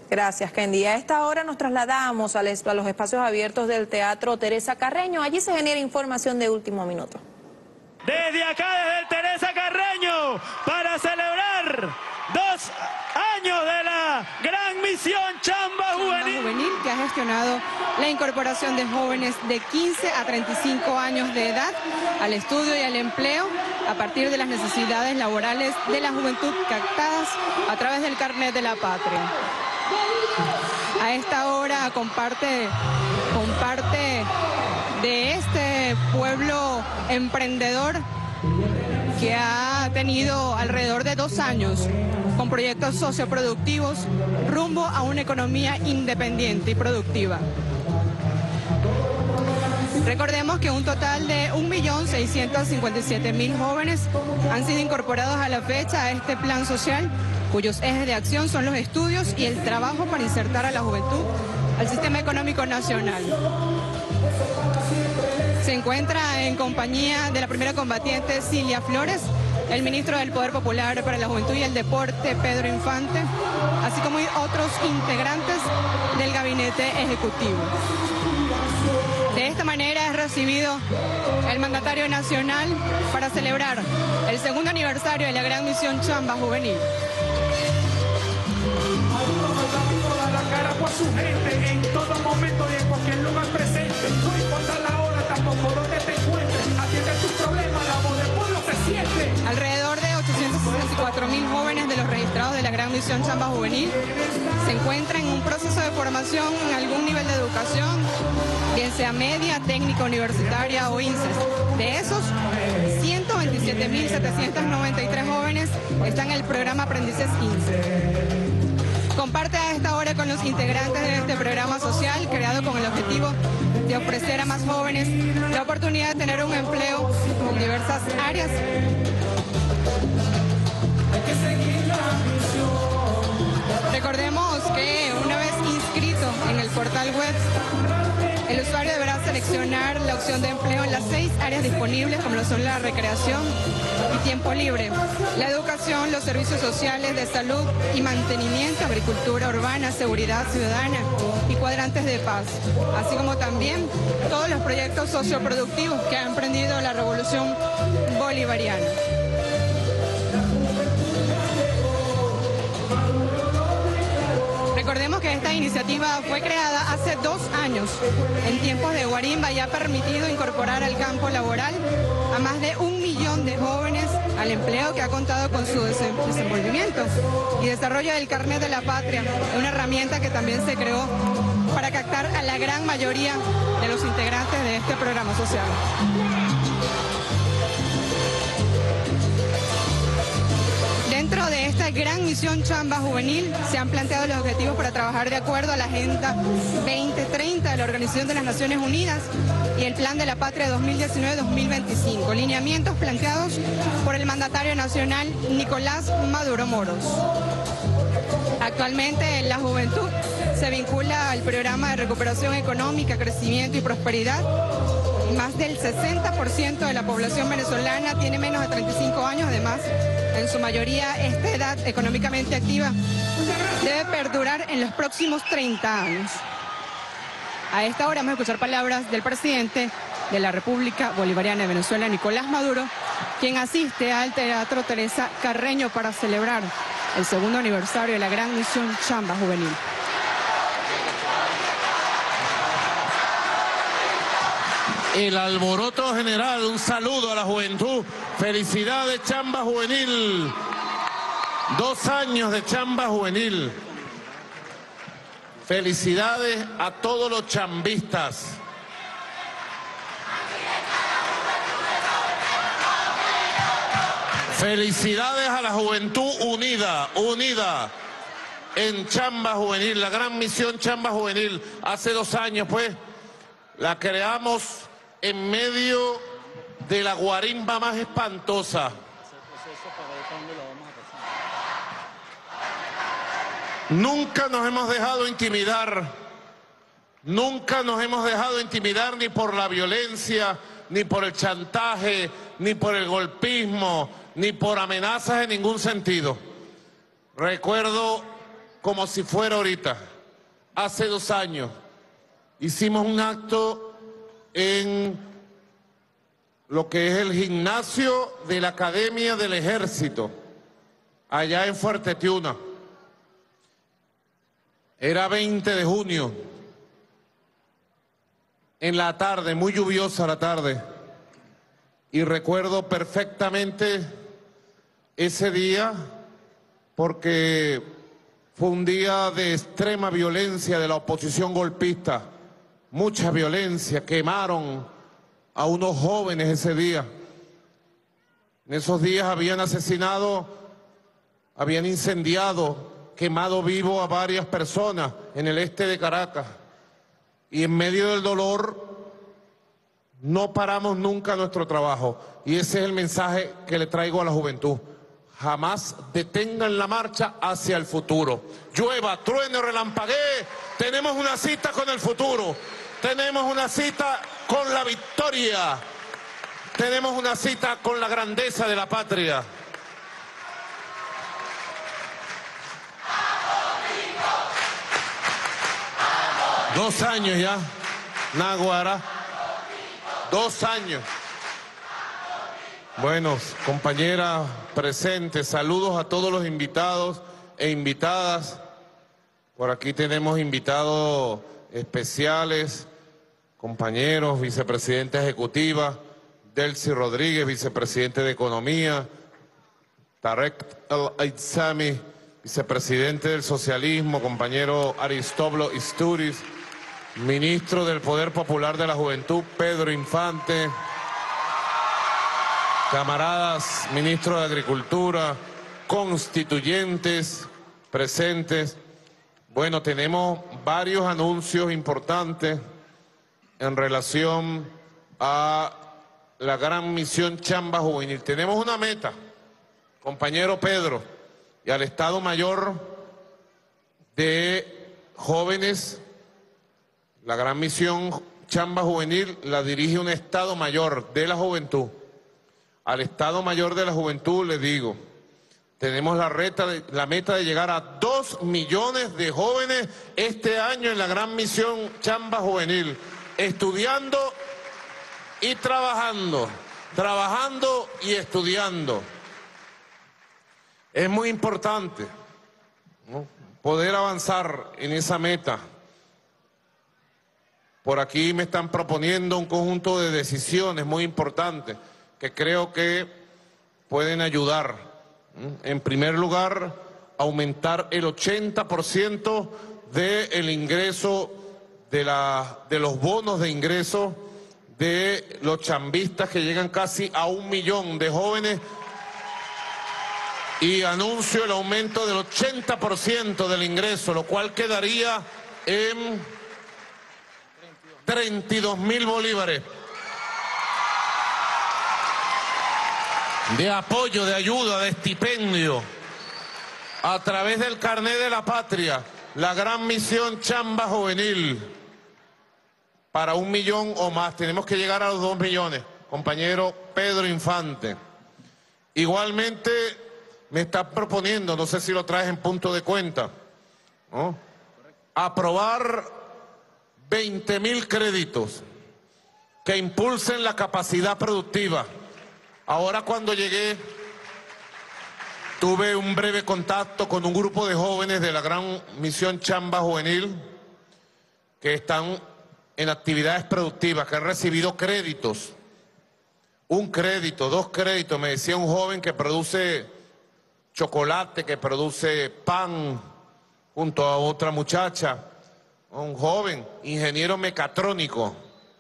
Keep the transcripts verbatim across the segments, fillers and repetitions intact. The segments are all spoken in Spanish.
Gracias, Kendi. A esta hora nos trasladamos a los espacios abiertos del Teatro Teresa Carreño. Allí se genera información de último minuto. Desde acá, desde el Teresa Carreño, para celebrar dos años de la gran misión Chamba Juvenil. Chamba Juvenil, que ha gestionado la incorporación de jóvenes de quince a treinta y cinco años de edad al estudio y al empleo a partir de las necesidades laborales de la juventud captadas a través del Carnet de la Patria. A esta hora comparte, comparte de este pueblo emprendedor que ha tenido alrededor de dos años con proyectos socioproductivos rumbo a una economía independiente y productiva. Recordemos que un total de un millón seiscientos cincuenta y siete mil jóvenes han sido incorporados a la fecha a este plan social, cuyos ejes de acción son los estudios y el trabajo para insertar a la juventud al sistema económico nacional. Se encuentra en compañía de la primera combatiente Cilia Flores, el ministro del Poder Popular para la Juventud y el Deporte, Pedro Infante, así como otros integrantes del gabinete ejecutivo. De esta manera es recibido el mandatario nacional para celebrar el segundo aniversario de la gran misión Chamba Juvenil. Por su gente en todo momento y en cualquier lugar presente, no importa la hora tampoco donde te encuentres, atiende tus problemas, la voz del pueblo se siente. Alrededor de ochocientos sesenta y cuatro mil jóvenes de los registrados de la gran misión Chamba Juvenil se encuentran en un proceso de formación en algún nivel de educación, bien sea media, técnica, universitaria o INSES. De esos, ciento veintisiete mil setecientos noventa y tres jóvenes están en el programa Aprendices INSES. Comparte a esta hora con los integrantes de este programa social creado con el objetivo de ofrecer a más jóvenes la oportunidad de tener un empleo en diversas áreas. Recordemos que una vez inscrito en el portal web, el usuario deberá seleccionar la opción de empleo en las seis áreas disponibles, como lo son la recreación y tiempo libre, la educación, los servicios sociales de salud y mantenimiento, agricultura urbana, seguridad ciudadana y cuadrantes de paz, así como también todos los proyectos socioproductivos que ha emprendido la Revolución Bolivariana. Recordemos que esta iniciativa fue creada hace dos años, en tiempos de guarimba, y ha permitido incorporar al campo laboral a más de un millón de jóvenes al empleo, que ha contado con su desenvolvimiento y desarrollo del Carnet de la Patria, una herramienta que también se creó para captar a la gran mayoría de los integrantes de este programa social. Dentro de esta gran misión Chamba Juvenil se han planteado los objetivos para trabajar de acuerdo a la Agenda veinte treinta de la Organización de las Naciones Unidas y el Plan de la Patria dos mil diecinueve a dos mil veinticinco, lineamientos planteados por el mandatario nacional Nicolás Maduro Moros. Actualmente la juventud se vincula al programa de recuperación económica, crecimiento y prosperidad. Más del sesenta por ciento de la población venezolana tiene menos de treinta y cinco años, además, en su mayoría esta edad económicamente activa debe perdurar en los próximos treinta años. A esta hora vamos a escuchar palabras del presidente de la República Bolivariana de Venezuela, Nicolás Maduro, quien asiste al Teatro Teresa Carreño para celebrar el segundo aniversario de la gran misión Chamba Juvenil. El alboroto general, un saludo a la juventud. Felicidades, Chamba Juvenil. Dos años de Chamba Juvenil. Felicidades a todos los chambistas. Felicidades a la juventud unida, unida en Chamba Juvenil, la gran misión Chamba Juvenil. Hace dos años, pues, la creamos en medio de la guarimba más espantosa. Nunca nos hemos dejado intimidar, nunca nos hemos dejado intimidar ni por la violencia, ni por el chantaje, ni por el golpismo, ni por amenazas en ningún sentido. Recuerdo como si fuera ahorita. Hace dos años hicimos un acto en lo que es el gimnasio de la Academia del Ejército, allá en Fuerte Tiuna. Era veinte de junio, en la tarde, muy lluviosa la tarde, y recuerdo perfectamente ese día porque fue un día de extrema violencia de la oposición golpista, mucha violencia, quemaron a unos jóvenes ese día. En esos días habían asesinado, habían incendiado, quemado vivo a varias personas en el este de Caracas. Y en medio del dolor no paramos nunca nuestro trabajo. Y ese es el mensaje que le traigo a la juventud. Jamás detengan la marcha hacia el futuro. Llueva, truene, relampaguee, tenemos una cita con el futuro. Tenemos una cita con la victoria. Tenemos una cita con la grandeza de la patria. Dos años ya, Naguará. Dos años. Bueno, compañeras presentes, saludos a todos los invitados e invitadas. Por aquí tenemos invitados especiales, compañeros, vicepresidenta ejecutiva, Delcy Rodríguez, vicepresidente de Economía, Tarek El-Aizami, vicepresidente del Socialismo, compañero Aristóbulo Isturiz, ministro del Poder Popular de la Juventud, Pedro Infante, camaradas, ministro de Agricultura, constituyentes presentes. Bueno, tenemos varios anuncios importantes en relación a la gran misión Chamba Juvenil. Tenemos una meta, compañero Pedro, y al Estado Mayor de Jóvenes. La gran misión Chamba Juvenil la dirige un Estado Mayor de la Juventud. Al Estado Mayor de la Juventud le digo, tenemos la, reta de, la meta de llegar a dos millones de jóvenes este año en la gran misión Chamba Juvenil, estudiando y trabajando, trabajando y estudiando. Es muy importante, ¿no?, poder avanzar en esa meta. Por aquí me están proponiendo un conjunto de decisiones muy importantes que creo que pueden ayudar. En primer lugar, aumentar el ochenta por ciento del ingreso de, la, de los bonos de ingreso de los chambistas, que llegan casi a un millón de jóvenes, y anuncio el aumento del ochenta por ciento del ingreso, lo cual quedaría en treinta y dos mil bolívares de apoyo, de ayuda, de estipendio, a través del carnet de la patria, la gran misión Chamba Juvenil, para un millón o más. Tenemos que llegar a los dos millones, compañero Pedro Infante. Igualmente me está proponiendo, no sé si lo traes en punto de cuenta, ¿no?, aprobar veinte mil créditos que impulsen la capacidad productiva. Ahora, cuando llegué, tuve un breve contacto con un grupo de jóvenes de la gran misión Chamba Juvenil que están en actividades productivas, que han recibido créditos. Un crédito, dos créditos, me decía un joven que produce chocolate, que produce pan, junto a otra muchacha, un joven, ingeniero mecatrónico.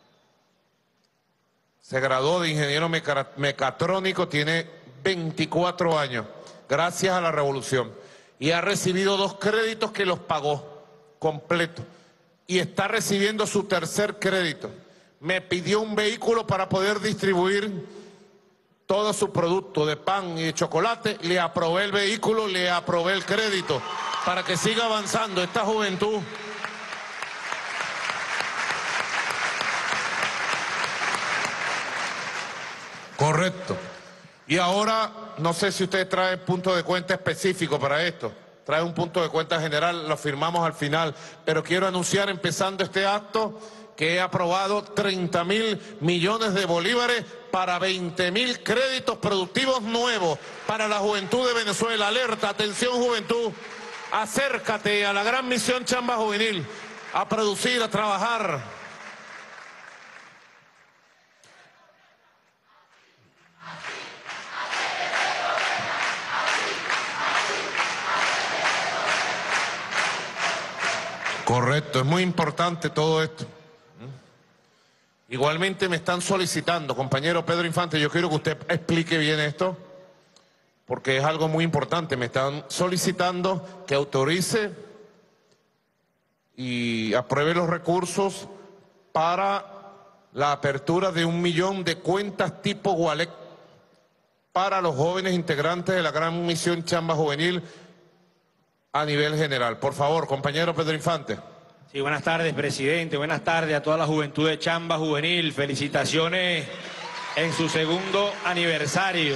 Se graduó de ingeniero meca mecatrónico, tiene veinticuatro años, gracias a la revolución. Y ha recibido dos créditos que los pagó completo. Y está recibiendo su tercer crédito. Me pidió un vehículo para poder distribuir todo su producto de pan y de chocolate. Le aprobé el vehículo, le aprobé el crédito, para que siga avanzando esta juventud. Correcto. Y ahora, no sé si usted trae punto de cuenta específico para esto. trae un punto de cuenta general, lo firmamos al final, pero quiero anunciar, empezando este acto, que he aprobado treinta mil millones de bolívares para veinte mil créditos productivos nuevos para la juventud de Venezuela. Alerta, atención juventud, acércate a la gran misión Chamba Juvenil, a producir, a trabajar. Correcto, es muy importante todo esto. Igualmente me están solicitando, compañero Pedro Infante, yo quiero que usted explique bien esto, porque es algo muy importante. Me están solicitando que autorice y apruebe los recursos para la apertura de un millón de cuentas tipo wallet para los jóvenes integrantes de la gran misión Chamba Juvenil a nivel general. Por favor, compañero Pedro Infante. Sí, buenas tardes, presidente. Buenas tardes a toda la juventud de Chamba Juvenil. Felicitaciones en su segundo aniversario.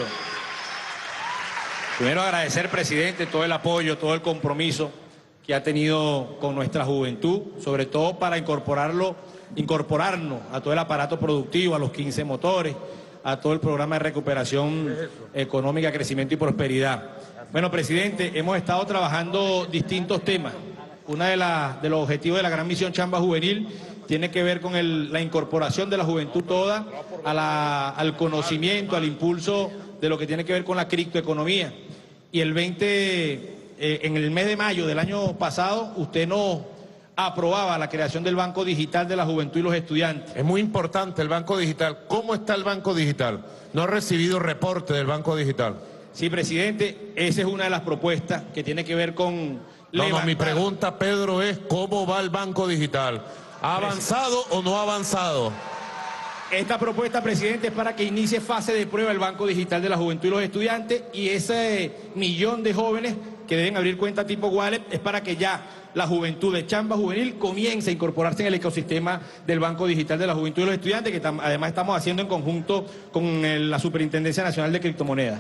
Primero agradecer, presidente, todo el apoyo, todo el compromiso que ha tenido con nuestra juventud, sobre todo para incorporarlo, incorporarnos a todo el aparato productivo, a los quince motores, a todo el programa de recuperación económica, crecimiento y prosperidad. Bueno, presidente, hemos estado trabajando distintos temas. Uno de, la, de los objetivos de la gran misión Chamba Juvenil tiene que ver con el, la incorporación de la juventud toda a la, al conocimiento, al impulso de lo que tiene que ver con la criptoeconomía. Y el veinte, eh, en el mes de mayo del año pasado, usted nos aprobaba la creación del Banco Digital de la Juventud y los Estudiantes. Es muy importante el Banco Digital. ¿Cómo está el Banco Digital? No he recibido reporte del Banco Digital. Sí, presidente, esa es una de las propuestas que tiene que ver con... No, no, mi pregunta, Pedro, es ¿cómo va el Banco Digital? ¿Ha avanzado o no ha avanzado? Esta propuesta, presidente, es para que inicie fase de prueba el Banco Digital de la Juventud y los Estudiantes, y ese millón de jóvenes que deben abrir cuenta tipo wallet es para que ya la juventud de Chamba Juvenil comience a incorporarse en el ecosistema del Banco Digital de la Juventud y los Estudiantes, que además estamos haciendo en conjunto con el, la Superintendencia Nacional de Criptomonedas.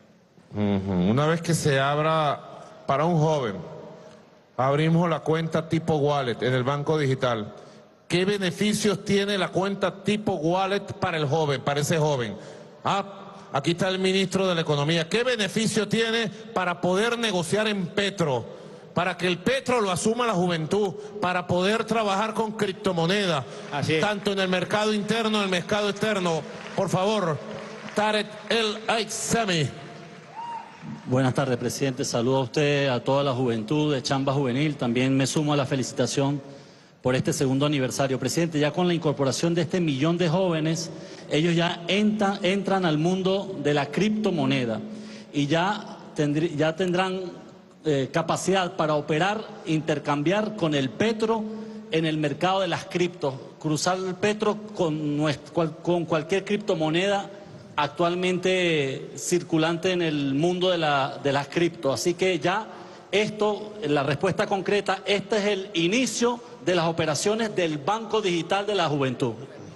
Uh-huh. Una vez que se abra para un joven, abrimos la cuenta tipo wallet en el Banco Digital. ¿Qué beneficios tiene la cuenta tipo wallet para el joven, para ese joven? Ah, aquí está el ministro de la Economía. ¿Qué beneficio tiene para poder negociar en Petro? Para que el Petro lo asuma la juventud, para poder trabajar con criptomonedas, tanto en el mercado interno, en el mercado externo. Por favor, Tarek El Aissami. Buenas tardes, presidente. Saludo a usted, a toda la juventud de Chamba Juvenil. También me sumo a la felicitación por este segundo aniversario. Presidente, ya con la incorporación de este millón de jóvenes, ellos ya entran, entran al mundo de la criptomoneda y ya, tendrí, ya tendrán eh, capacidad para operar, intercambiar con el Petro en el mercado de las criptos, cruzar el Petro con, nuestro, con cualquier criptomoneda actualmente circulante en el mundo de, la, de las cripto. Así que ya esto, la respuesta concreta, este es el inicio de las operaciones del Banco Digital de la Juventud.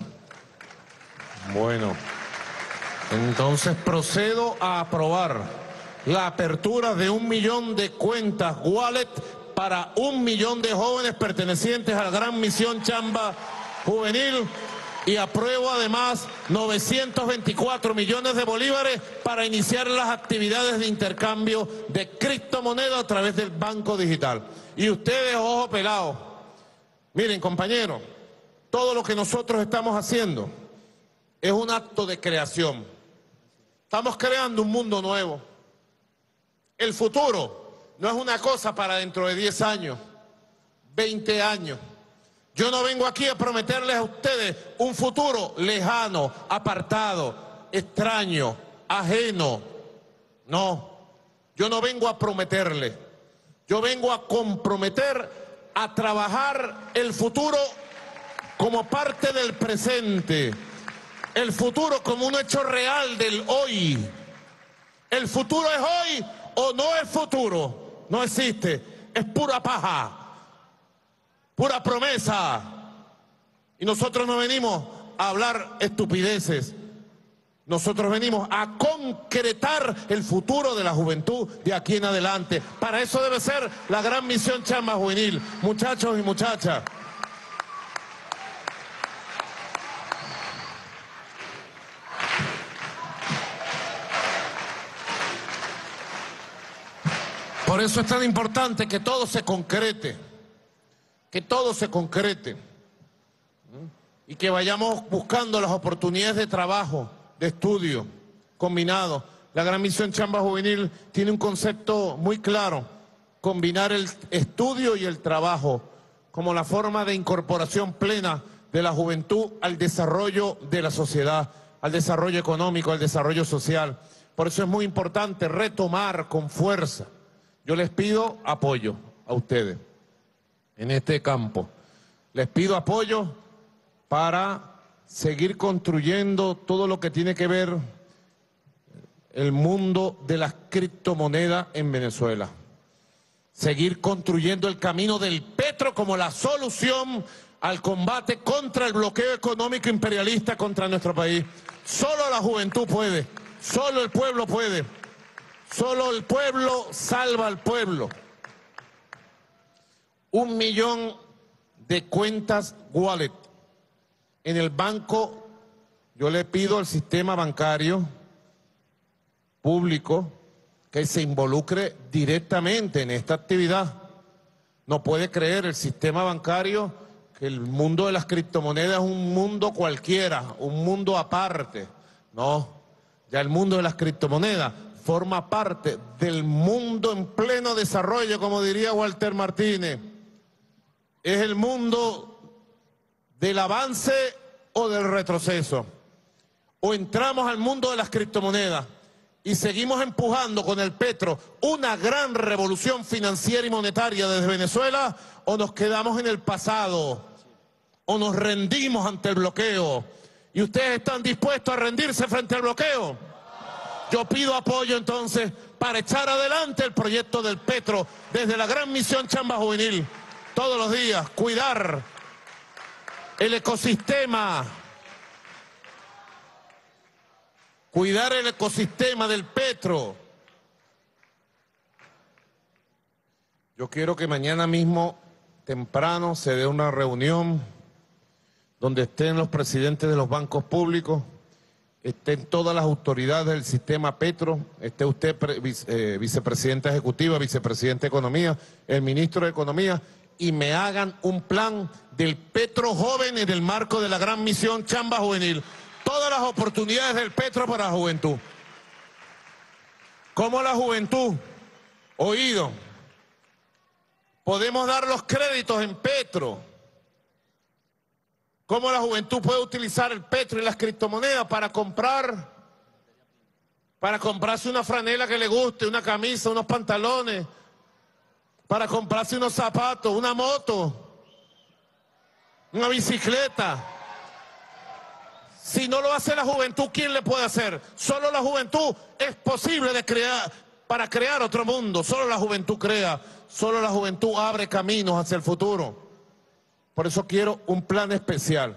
Bueno, entonces procedo a aprobar la apertura de un millón de cuentas wallet para un millón de jóvenes pertenecientes a la gran misión Chamba Juvenil. Y apruebo además novecientos veinticuatro millones de bolívares para iniciar las actividades de intercambio de criptomonedas a través del Banco Digital. Y ustedes, ojo pelado, miren compañeros, todo lo que nosotros estamos haciendo es un acto de creación. Estamos creando un mundo nuevo. El futuro no es una cosa para dentro de diez años, veinte años. Yo no vengo aquí a prometerles a ustedes un futuro lejano, apartado, extraño, ajeno. No, yo no vengo a prometerles. Yo vengo a comprometer a trabajar el futuro como parte del presente. El futuro como un hecho real del hoy. El futuro es hoy o no es futuro. No existe, es pura paja. Pura promesa. Y nosotros no venimos a hablar estupideces. Nosotros venimos a concretar el futuro de la juventud de aquí en adelante. Para eso debe ser la gran misión Chamba Juvenil. Muchachos y muchachas. Por eso es tan importante que todo se concrete, que todo se concrete y que vayamos buscando las oportunidades de trabajo, de estudio, combinado. La gran misión Chamba Juvenil tiene un concepto muy claro, combinar el estudio y el trabajo como la forma de incorporación plena de la juventud al desarrollo de la sociedad, al desarrollo económico, al desarrollo social. Por eso es muy importante retomar con fuerza. Yo les pido apoyo a ustedes en este campo. Les pido apoyo para seguir construyendo todo lo que tiene que ver el mundo de las criptomonedas en Venezuela. Seguir construyendo el camino del petro como la solución al combate contra el bloqueo económico imperialista contra nuestro país. Solo la juventud puede, solo el pueblo puede. Solo el pueblo salva al pueblo. Un millón de cuentas wallet. En el banco, yo le pido al sistema bancario público que se involucre directamente en esta actividad. No puede creer el sistema bancario que el mundo de las criptomonedas es un mundo cualquiera, un mundo aparte. No, ya el mundo de las criptomonedas forma parte del mundo en pleno desarrollo, como diría Walter Martínez. Es el mundo del avance o del retroceso. O entramos al mundo de las criptomonedas y seguimos empujando con el petro una gran revolución financiera y monetaria desde Venezuela, o nos quedamos en el pasado, o nos rendimos ante el bloqueo. ¿Y ustedes están dispuestos a rendirse frente al bloqueo? Yo pido apoyo entonces para echar adelante el proyecto del petro desde la gran misión Chamba Juvenil. Todos los días, cuidar el ecosistema, cuidar el ecosistema del petro. Yo quiero que mañana mismo, temprano, se dé una reunión donde estén los presidentes de los bancos públicos, estén todas las autoridades del sistema petro, esté usted vice, eh, vicepresidenta ejecutiva, vicepresidente de Economía, el ministro de Economía, y me hagan un plan del petro joven en el marco de la gran misión Chamba Juvenil. Todas las oportunidades del petro para la juventud. ¿Cómo la juventud? Oído. Podemos dar los créditos en petro. ¿Cómo la juventud puede utilizar el petro y las criptomonedas para comprar, para comprarse una franela que le guste, una camisa, unos pantalones, para comprarse unos zapatos, una moto, una bicicleta? Si no lo hace la juventud, ¿quién le puede hacer? Solo la juventud es posible de crear, para crear otro mundo. Solo la juventud crea, solo la juventud abre caminos hacia el futuro. Por eso quiero un plan especial.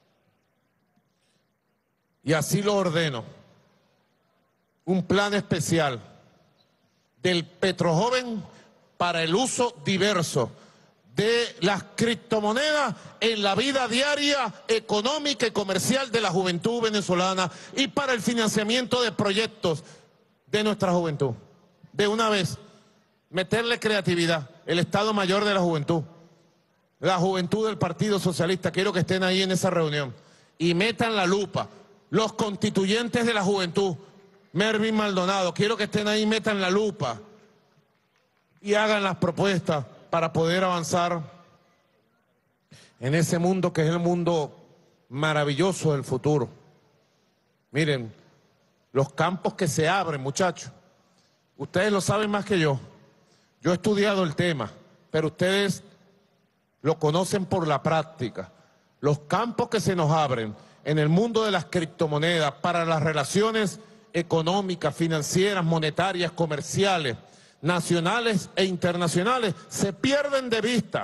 Y así lo ordeno. Un plan especial del petrojoven para el uso diverso de las criptomonedas en la vida diaria, económica y comercial de la juventud venezolana, y para el financiamiento de proyectos de nuestra juventud. De una vez, meterle creatividad, el Estado Mayor de la Juventud, la juventud del Partido Socialista, quiero que estén ahí en esa reunión y metan la lupa. Los constituyentes de la juventud, Mervin Maldonado, quiero que estén ahí, metan la lupa y hagan las propuestas para poder avanzar en ese mundo que es el mundo maravilloso del futuro. Miren, los campos que se abren, muchachos, ustedes lo saben más que yo. Yo he estudiado el tema, pero ustedes lo conocen por la práctica. Los campos que se nos abren en el mundo de las criptomonedas para las relaciones económicas, financieras, monetarias, comerciales, nacionales e internacionales, se pierden de vista,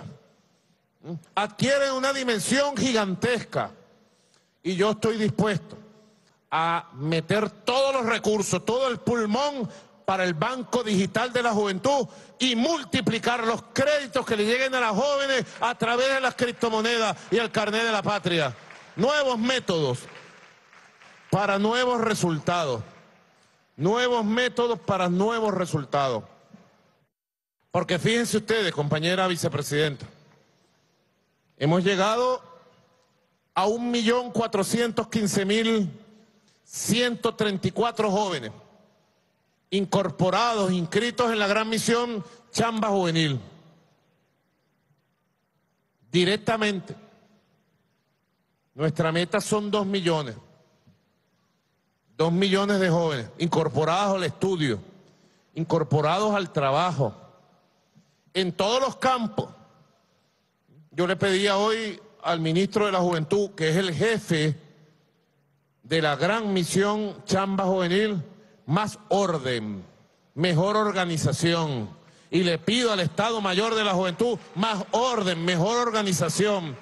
adquieren una dimensión gigantesca. Y yo estoy dispuesto a meter todos los recursos, todo el pulmón para el Banco Digital de la Juventud y multiplicar los créditos que le lleguen a las jóvenes a través de las criptomonedas y el carnet de la patria. Nuevos métodos para nuevos resultados. Nuevos métodos para nuevos resultados. Porque fíjense ustedes, compañera vicepresidenta, hemos llegado a un millón cuatrocientos quince mil ciento treinta y cuatro jóvenes incorporados, inscritos en la gran misión Chamba Juvenil. Directamente. Nuestra meta son dos millones. Dos millones de jóvenes incorporados al estudio, incorporados al trabajo, en todos los campos. Yo le pedía hoy al ministro de la Juventud, que es el jefe de la gran misión Chamba Juvenil, más orden, mejor organización. Y le pido al Estado Mayor de la Juventud más orden, mejor organización.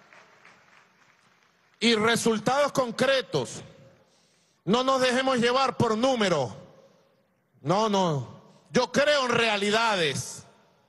Y resultados concretos. No nos dejemos llevar por números. No, no. Yo creo en realidades.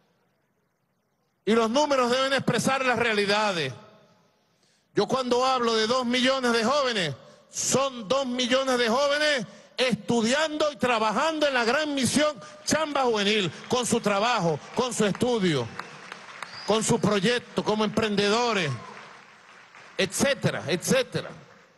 Y los números deben expresar las realidades. Yo cuando hablo de dos millones de jóvenes, son dos millones de jóvenes estudiando y trabajando en la gran misión Chamba Juvenil, con su trabajo, con su estudio, con su proyecto, como emprendedores, etcétera, etcétera.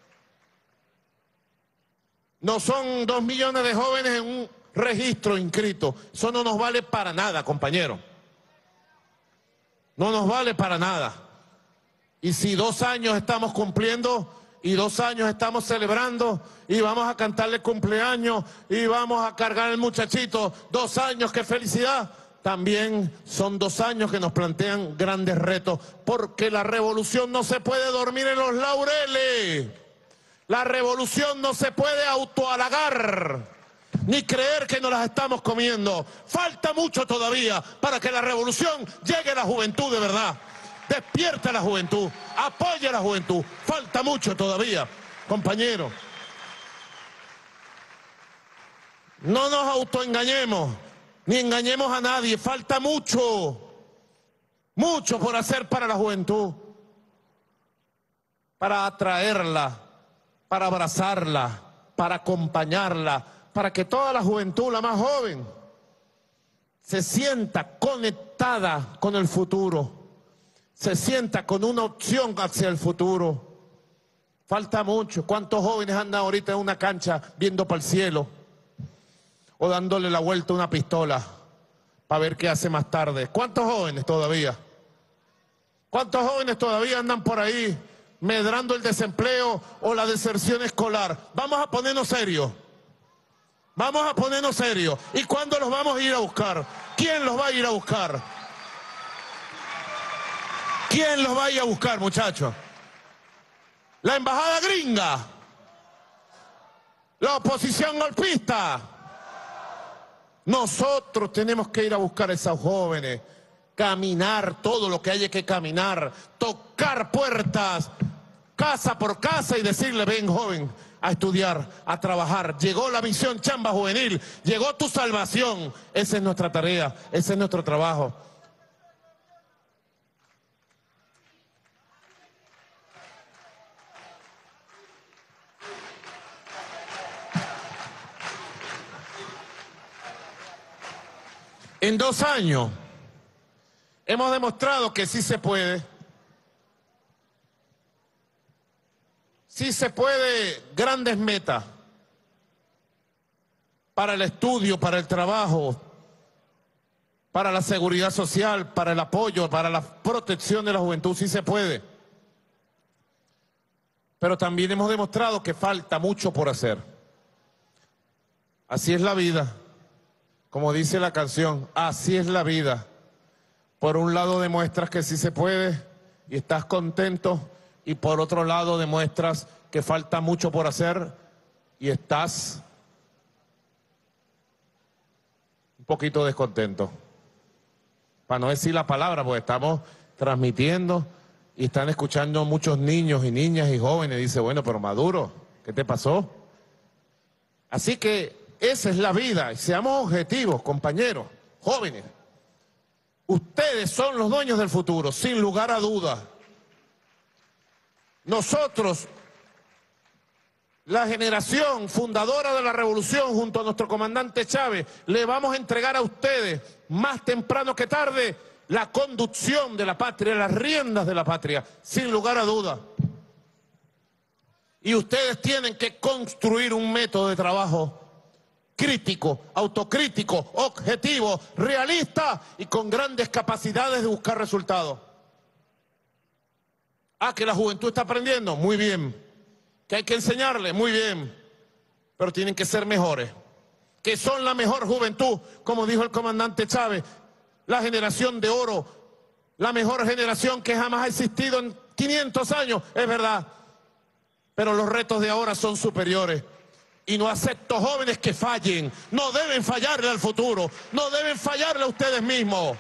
No son dos millones de jóvenes en un registro inscrito. Eso no nos vale para nada, compañero. No nos vale para nada. Y si dos años estamos cumpliendo y dos años estamos celebrando y vamos a cantarle cumpleaños y vamos a cargar al muchachito, dos años, qué felicidad. También son dos años que nos plantean grandes retos, porque la revolución no se puede dormir en los laureles. La revolución no se puede autohalagar, ni creer que nos las estamos comiendo. Falta mucho todavía para que la revolución llegue a la juventud de verdad. Despierta a la juventud, apoya a la juventud. Falta mucho todavía, compañeros. No nos autoengañemos, ni engañemos a nadie. Falta mucho, mucho por hacer para la juventud, para atraerla, para abrazarla, para acompañarla, para que toda la juventud, la más joven, se sienta conectada con el futuro, se sienta con una opción hacia el futuro. Falta mucho. ¿Cuántos jóvenes andan ahorita en una cancha viendo para el cielo o dándole la vuelta a una pistola para ver qué hace más tarde? ¿Cuántos jóvenes todavía? ¿Cuántos jóvenes todavía andan por ahí medrando el desempleo o la deserción escolar? Vamos a ponernos serios. Vamos a ponernos serios. ¿Y cuándo los vamos a ir a buscar? ¿Quién los va a ir a buscar? ¿Quién los va a ir a buscar, muchachos? ¿La embajada gringa? ¿La oposición golpista? Nosotros tenemos que ir a buscar a esos jóvenes, caminar todo lo que haya que caminar, tocar puertas, casa por casa y decirle, ven joven, a estudiar, a trabajar. Llegó la misión Chamba Juvenil, llegó tu salvación. Esa es nuestra tarea, ese es nuestro trabajo. En dos años hemos demostrado que sí se puede. Sí se puede, grandes metas para el estudio, para el trabajo, para la seguridad social, para el apoyo, para la protección de la juventud, sí se puede. Pero también hemos demostrado que falta mucho por hacer. Así es la vida. Como dice la canción, así es la vida. Por un lado demuestras que sí se puede y estás contento, y por otro lado demuestras que falta mucho por hacer y estás un poquito descontento. Para no decir la palabra, porque estamos transmitiendo y están escuchando muchos niños y niñas y jóvenes. Dice, bueno, pero Maduro, ¿qué te pasó? Así que esa es la vida. Seamos objetivos, compañeros, jóvenes. Ustedes son los dueños del futuro, sin lugar a dudas. Nosotros, la generación fundadora de la revolución, junto a nuestro comandante Chávez, le vamos a entregar a ustedes, más temprano que tarde, la conducción de la patria, las riendas de la patria, sin lugar a dudas. Y ustedes tienen que construir un método de trabajo crítico, autocrítico, objetivo, realista y con grandes capacidades de buscar resultados. Ah, que la juventud está aprendiendo, muy bien. Que hay que enseñarle, muy bien. Pero tienen que ser mejores. Que son la mejor juventud, como dijo el comandante Chávez, la generación de oro, la mejor generación que jamás ha existido en quinientos años, es verdad. Pero los retos de ahora son superiores. Y no acepto jóvenes que fallen. No deben fallarle al futuro. No deben fallarle a ustedes mismos.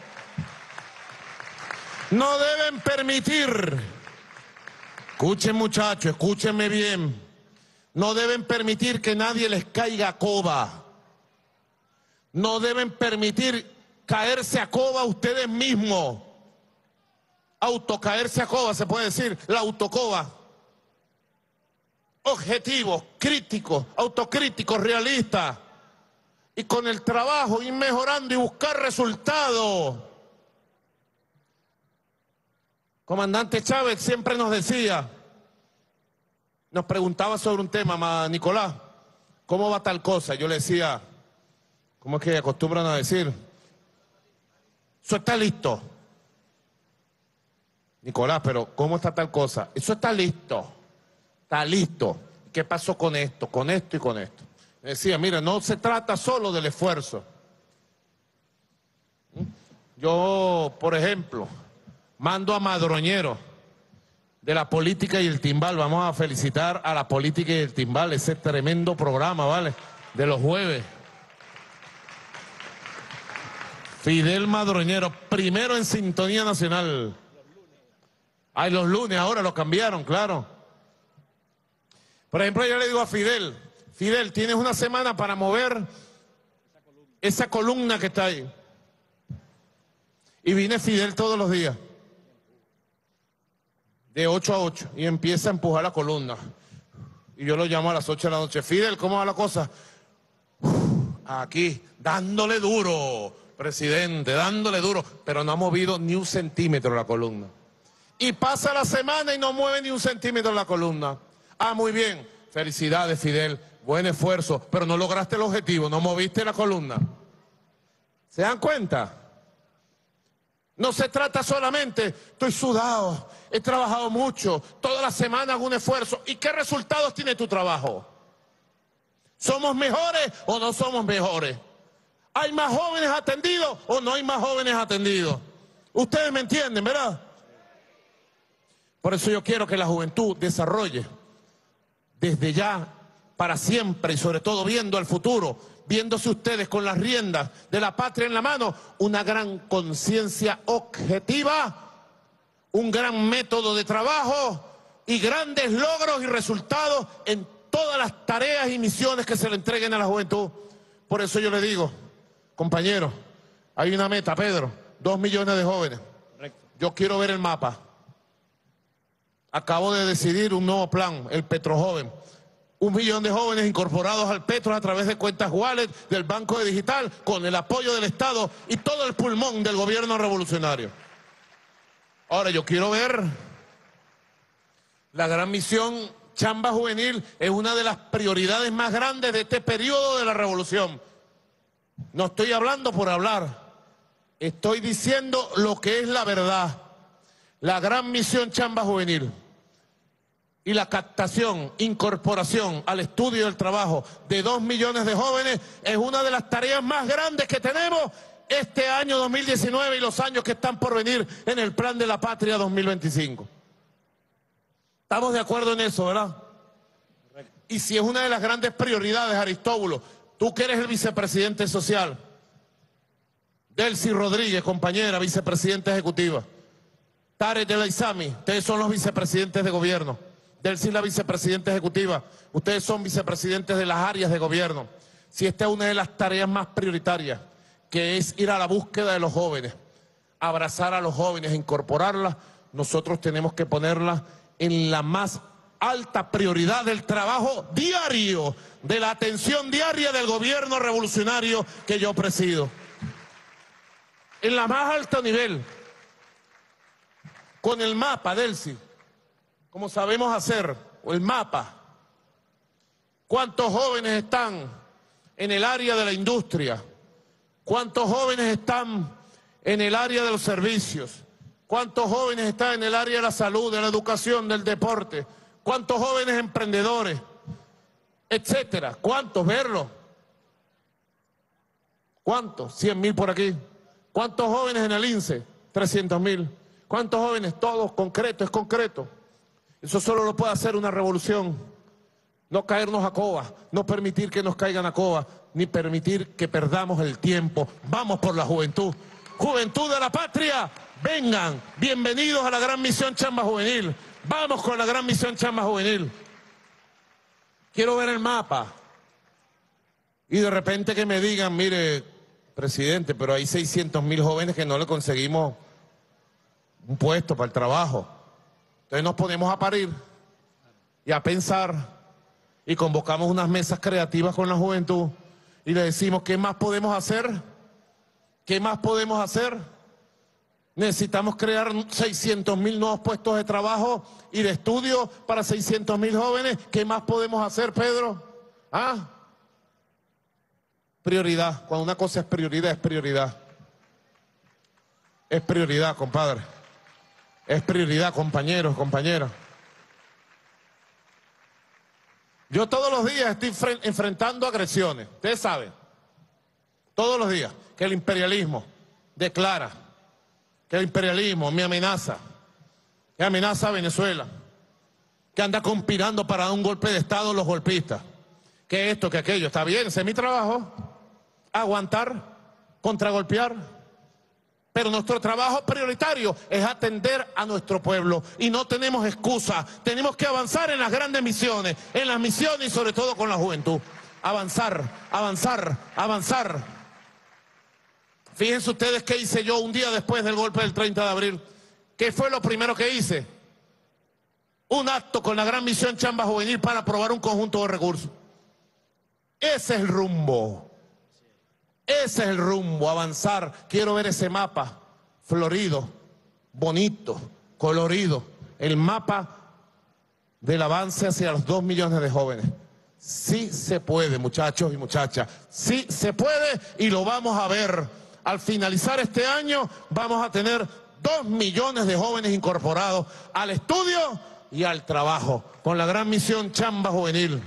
No deben permitir. Escuchen, muchachos, escúchenme bien. No deben permitir que nadie les caiga a coba. No deben permitir caerse a coba a ustedes mismos. Autocaerse a coba, se puede decir, la autocoba. Objetivos, críticos, autocríticos, realistas. Y con el trabajo ir mejorando y buscar resultados. Comandante Chávez siempre nos decía, nos preguntaba sobre un tema, Nicolás, ¿cómo va tal cosa? Yo le decía, ¿cómo es que acostumbran a decir? Eso está listo. Nicolás, pero ¿cómo está tal cosa? Eso está listo. Está listo. ¿Qué pasó con esto, con esto y con esto? Me decía, mira, no se trata solo del esfuerzo. Yo, por ejemplo, mando a Madroñero de la política y el timbal. Vamos a felicitar a la política y el timbal, ese tremendo programa, ¿vale? De los jueves. Fidel Madroñero, primero en Sintonía Nacional. Ay, los lunes, ahora lo cambiaron, claro. Por ejemplo, yo le digo a Fidel, Fidel, tienes una semana para mover esa columna que está ahí. Y viene Fidel todos los días, de ocho a ocho, y empieza a empujar la columna. Y yo lo llamo a las ocho de la noche, Fidel, ¿cómo va la cosa? Aquí, dándole duro, presidente, dándole duro, pero no ha movido ni un centímetro la columna. Y pasa la semana y no mueve ni un centímetro la columna. Ah, muy bien, felicidades, Fidel, buen esfuerzo, pero no lograste el objetivo, no moviste la columna. ¿Se dan cuenta? No se trata solamente, estoy sudado, he trabajado mucho, toda la semana hago un esfuerzo. ¿Y qué resultados tiene tu trabajo? ¿Somos mejores o no somos mejores? ¿Hay más jóvenes atendidos o no hay más jóvenes atendidos? Ustedes me entienden, ¿verdad? Por eso yo quiero que la juventud desarrolle desde ya, para siempre, y sobre todo viendo al futuro, viéndose ustedes con las riendas de la patria en la mano, una gran conciencia objetiva, un gran método de trabajo y grandes logros y resultados en todas las tareas y misiones que se le entreguen a la juventud. Por eso yo le digo, compañeros, hay una meta, Pedro, dos millones de jóvenes. Yo quiero ver el mapa. Acabo de decidir un nuevo plan, el Petrojoven. Un millón de jóvenes incorporados al Petro a través de cuentas wallet del Banco de Digital, con el apoyo del Estado y todo el pulmón del gobierno revolucionario. Ahora, yo quiero ver la gran misión Chamba Juvenil. Es una de las prioridades más grandes de este periodo de la revolución. No estoy hablando por hablar. Estoy diciendo lo que es la verdad. La gran misión Chamba Juvenil y la captación, incorporación al estudio y al trabajo de dos millones de jóvenes es una de las tareas más grandes que tenemos este año dos mil diecinueve y los años que están por venir en el Plan de la Patria dos mil veinticinco. Estamos de acuerdo en eso, ¿verdad? Y si es una de las grandes prioridades, Aristóbulo, tú que eres el vicepresidente social, Delcy Rodríguez, compañera, vicepresidenta ejecutiva, Tarek El Aizami, ustedes son los vicepresidentes de gobierno. Delcy es la vicepresidenta ejecutiva, ustedes son vicepresidentes de las áreas de gobierno. Si esta es una de las tareas más prioritarias, que es ir a la búsqueda de los jóvenes, abrazar a los jóvenes, incorporarlas, nosotros tenemos que ponerlas en la más alta prioridad del trabajo diario, de la atención diaria del gobierno revolucionario que yo presido. En la más alto nivel, con el mapa, Delcy, como sabemos hacer, o el mapa, cuántos jóvenes están en el área de la industria, cuántos jóvenes están en el área de los servicios, cuántos jóvenes están en el área de la salud, de la educación, del deporte, cuántos jóvenes emprendedores, etcétera. ¿Cuántos? Verlo. ¿Cuántos? cien mil por aquí. ¿Cuántos jóvenes en el I N S E? trescientos mil. ¿Cuántos jóvenes? Todos concreto, es concreto. Eso solo lo puede hacer una revolución. No caernos a coba, no permitir que nos caigan a coba, ni permitir que perdamos el tiempo. Vamos por la juventud. Juventud de la patria, vengan, bienvenidos a la gran misión Chamba Juvenil. Vamos con la gran misión Chamba Juvenil. Quiero ver el mapa. Y de repente que me digan, mire, presidente, pero hay seiscientos mil jóvenes que no le conseguimos un puesto para el trabajo. Entonces nos ponemos a parir y a pensar y convocamos unas mesas creativas con la juventud y le decimos, ¿qué más podemos hacer? ¿Qué más podemos hacer? Necesitamos crear seiscientos mil nuevos puestos de trabajo y de estudio para seiscientos mil jóvenes. ¿Qué más podemos hacer, Pedro? ¿Ah? Prioridad. Cuando una cosa es prioridad, es prioridad. Es prioridad, compadre. Es prioridad, compañeros, compañeras. Yo todos los días estoy enfrentando agresiones. Ustedes saben. Todos los días que el imperialismo declara que el imperialismo me amenaza, que amenaza a Venezuela, que anda conspirando para dar un golpe de Estado a los golpistas, que esto, que aquello. Está bien, ese es mi trabajo, aguantar, contragolpear, pero nuestro trabajo prioritario es atender a nuestro pueblo y no tenemos excusa, tenemos que avanzar en las grandes misiones, en las misiones y sobre todo con la juventud. Avanzar, avanzar, avanzar. Fíjense ustedes qué hice yo un día después del golpe del treinta de abril. ¿Qué fue lo primero que hice? Un acto con la gran misión Chamba Juvenil para aprobar un conjunto de recursos. Ese es el rumbo. Ese es el rumbo, avanzar. Quiero ver ese mapa florido, bonito, colorido. El mapa del avance hacia los dos millones de jóvenes. Sí se puede, muchachos y muchachas. Sí se puede y lo vamos a ver. Al finalizar este año vamos a tener dos millones de jóvenes incorporados al estudio y al trabajo con la gran misión Chamba Juvenil.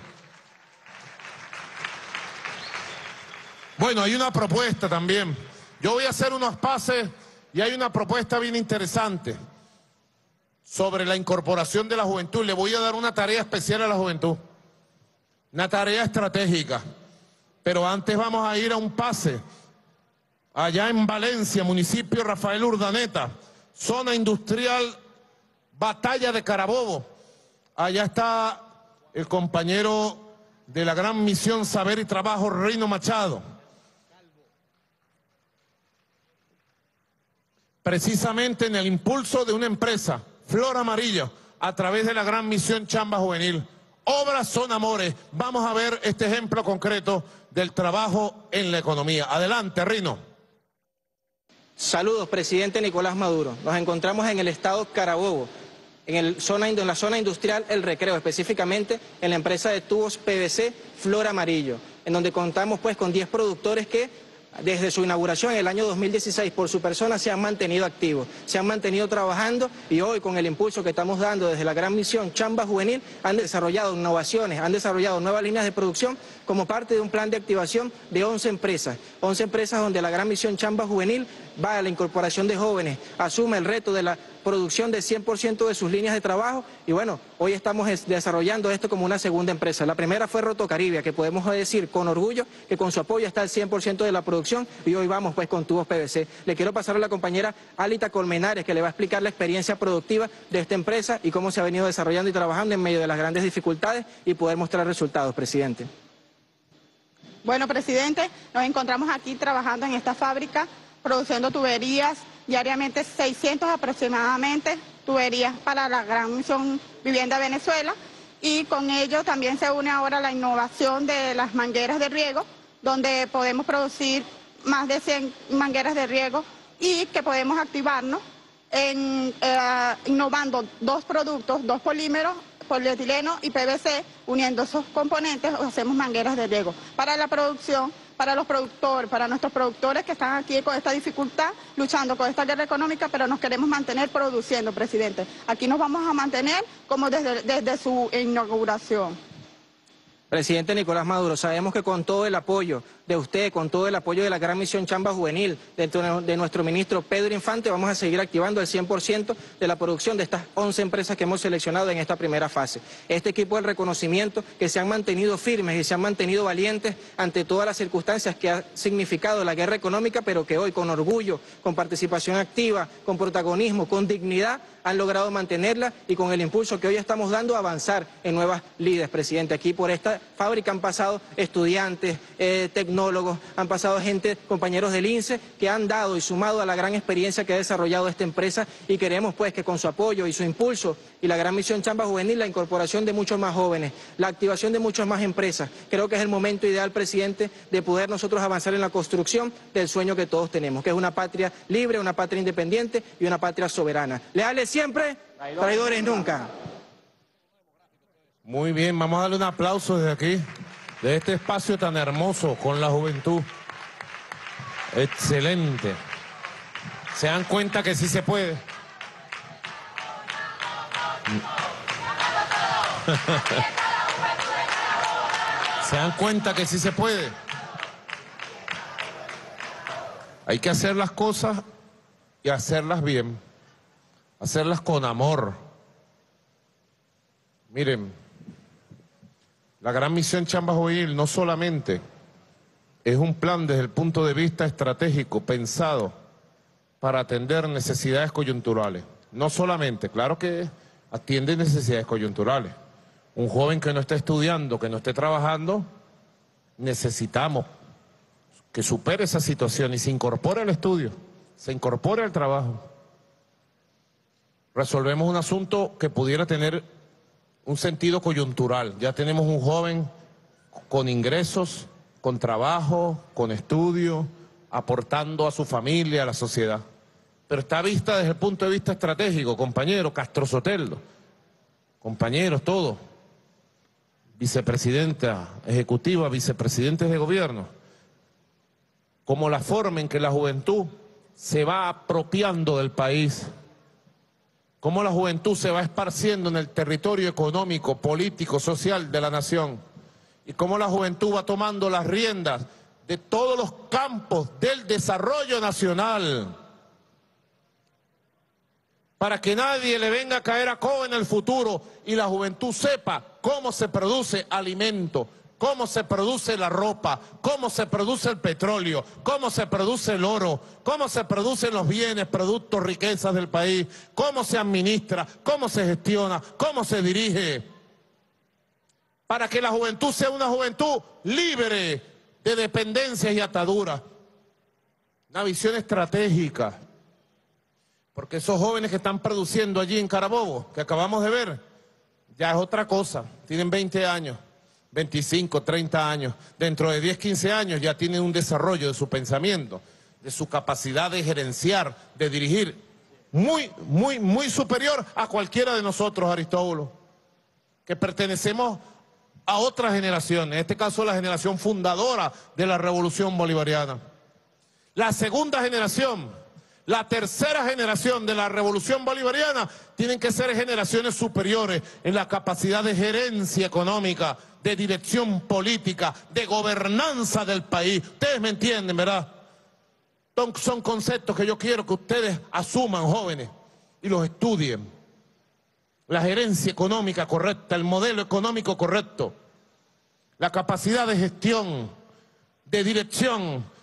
Bueno, hay una propuesta también. Yo voy a hacer unos pases y hay una propuesta bien interesante sobre la incorporación de la juventud. Le voy a dar una tarea especial a la juventud, una tarea estratégica. Pero antes vamos a ir a un pase. Allá en Valencia, municipio Rafael Urdaneta, zona industrial Batalla de Carabobo. Allá está el compañero de la gran misión Saber y Trabajo, Reino Machado. Precisamente en el impulso de una empresa, Flor Amarillo, a través de la gran misión Chamba Juvenil. Obras son amores. Vamos a ver este ejemplo concreto del trabajo en la economía. Adelante, Rino. Saludos, presidente Nicolás Maduro. Nos encontramos en el estado Carabobo, en, el zona, en la zona industrial El Recreo, específicamente en la empresa de tubos P V C Flor Amarillo, en donde contamos pues con diez productores que desde su inauguración en el año dos mil dieciséis por su persona se han mantenido activos, se han mantenido trabajando y hoy con el impulso que estamos dando desde la gran misión Chamba Juvenil han desarrollado innovaciones, han desarrollado nuevas líneas de producción como parte de un plan de activación de once empresas, once empresas donde la gran misión Chamba Juvenil va a la incorporación de jóvenes, asume el reto de la producción de cien por ciento de sus líneas de trabajo y bueno, hoy estamos desarrollando esto como una segunda empresa. La primera fue Rotocaribia, que podemos decir con orgullo que con su apoyo está el cien por ciento de la producción producción y hoy vamos pues con tubos P V C. Le quiero pasar a la compañera Alita Colmenares, que le va a explicar la experiencia productiva de esta empresa y cómo se ha venido desarrollando y trabajando en medio de las grandes dificultades y poder mostrar resultados, presidente. Bueno, presidente, nos encontramos aquí trabajando en esta fábrica, produciendo tuberías, diariamente seiscientas aproximadamente, tuberías para la Gran Misión Vivienda Venezuela, y con ello también se une ahora la innovación de las mangueras de riego, donde podemos producir más de cien mangueras de riego y que podemos activarnos en, eh, innovando dos productos, dos polímeros, polietileno y P V C, uniendo esos componentes hacemos mangueras de riego. Para la producción, para los productores, para nuestros productores que están aquí con esta dificultad, luchando con esta guerra económica, pero nos queremos mantener produciendo, presidente. Aquí nos vamos a mantener como desde, desde su inauguración. Presidente Nicolás Maduro, sabemos que con todo el apoyo de usted, con todo el apoyo de la Gran Misión Chamba Juvenil, dentro de nuestro ministro Pedro Infante, vamos a seguir activando el cien por ciento de la producción de estas once empresas que hemos seleccionado en esta primera fase. Este equipo del reconocimiento que se han mantenido firmes y se han mantenido valientes ante todas las circunstancias que ha significado la guerra económica, pero que hoy con orgullo, con participación activa, con protagonismo, con dignidad, han logrado mantenerla y con el impulso que hoy estamos dando a avanzar en nuevas líderes, presidente. Aquí por esta fábrica han pasado estudiantes, eh, tecnólogos, han pasado gente, compañeros del I N S E, que han dado y sumado a la gran experiencia que ha desarrollado esta empresa y queremos pues que con su apoyo y su impulso y la Gran Misión Chamba Juvenil, la incorporación de muchos más jóvenes, la activación de muchas más empresas, creo que es el momento ideal, presidente, de poder nosotros avanzar en la construcción del sueño que todos tenemos, que es una patria libre, una patria independiente y una patria soberana. Leales siempre, traidores nunca. Muy bien, vamos a darle un aplauso desde aquí, de este espacio tan hermoso con la juventud. Excelente. ¿Se dan cuenta que sí se puede? ¿Se dan cuenta que sí se puede? Hay que hacer las cosas y hacerlas bien, hacerlas con amor. Miren, la Gran Misión Chamba Juvenil no solamente es un plan desde el punto de vista estratégico pensado para atender necesidades coyunturales. No solamente, claro que atiende necesidades coyunturales. Un joven que no esté estudiando, que no esté trabajando, necesitamos que supere esa situación y se incorpore al estudio, se incorpore al trabajo. Resolvemos un asunto que pudiera tener un sentido coyuntural. Ya tenemos un joven con ingresos, con trabajo, con estudio, aportando a su familia, a la sociedad. Pero está vista desde el punto de vista estratégico, compañeros, Castro Sotelo, compañeros, todos, vicepresidenta ejecutiva, vicepresidentes de gobierno, como la forma en que la juventud se va apropiando del país, cómo la juventud se va esparciendo en el territorio económico, político, social de la nación, y cómo la juventud va tomando las riendas de todos los campos del desarrollo nacional, para que nadie le venga a caer a coba en el futuro y la juventud sepa cómo se produce alimento, cómo se produce la ropa, cómo se produce el petróleo, cómo se produce el oro, cómo se producen los bienes, productos, riquezas del país, cómo se administra, cómo se gestiona, cómo se dirige, para que la juventud sea una juventud libre de dependencias y ataduras. Una visión estratégica, porque esos jóvenes que están produciendo allí en Carabobo, que acabamos de ver, ya es otra cosa, tienen veinte años. veinticinco, treinta años, dentro de diez, quince años ya tienen un desarrollo de su pensamiento, de su capacidad de gerenciar, de dirigir, muy, muy, muy superior a cualquiera de nosotros, Aristóbulo, que pertenecemos a otra generación, en este caso la generación fundadora de la Revolución Bolivariana. La segunda generación, la tercera generación de la Revolución Bolivariana tienen que ser generaciones superiores en la capacidad de gerencia económica, de dirección política, de gobernanza del país. Ustedes me entienden, ¿verdad? Son conceptos que yo quiero que ustedes asuman, jóvenes, y los estudien. La gerencia económica correcta, el modelo económico correcto, la capacidad de gestión, de dirección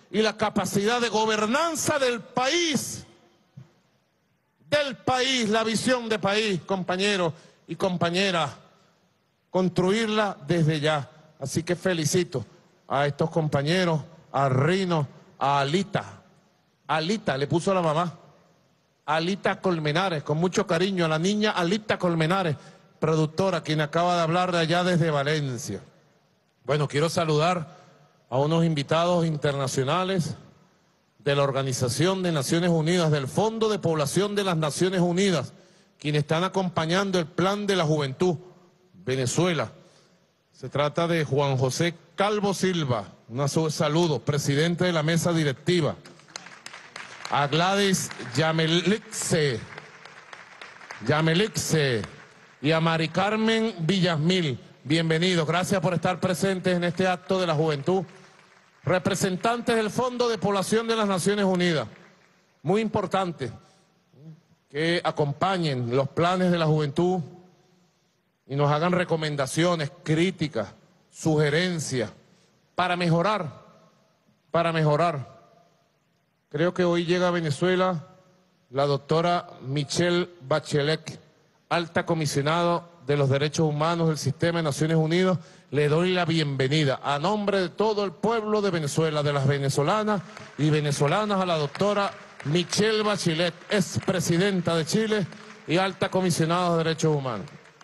y la capacidad de gobernanza del país, del país, la visión de país, compañeros y compañeras, construirla desde ya. Así que felicito a estos compañeros, a Rino, a Alita. Alita le puso a la mamá, Alita Colmenares, con mucho cariño, a la niña Alita Colmenares, productora, quien acaba de hablar de allá desde Valencia. Bueno, quiero saludar a unos invitados internacionales de la Organización de Naciones Unidas, del Fondo de Población de las Naciones Unidas, quienes están acompañando el Plan de la Juventud, Venezuela. Se trata de Juan José Calvo Silva, un saludo, presidente de la mesa directiva. A Gladys Yamelixe, Yamelixe y a Mari Carmen Villasmil, bienvenidos, gracias por estar presentes en este acto de la juventud. Representantes del Fondo de Población de las Naciones Unidas, muy importante que acompañen los planes de la juventud y nos hagan recomendaciones, críticas, sugerencias para mejorar, para mejorar. Creo que hoy llega a Venezuela la doctora Michelle Bachelet, alta comisionada de los Derechos Humanos del Sistema de Naciones Unidas. Le doy la bienvenida a nombre de todo el pueblo de Venezuela, de las venezolanas y venezolanas, a la doctora Michelle Bachelet, ex presidenta de Chile y alta comisionada de Derechos Humanos.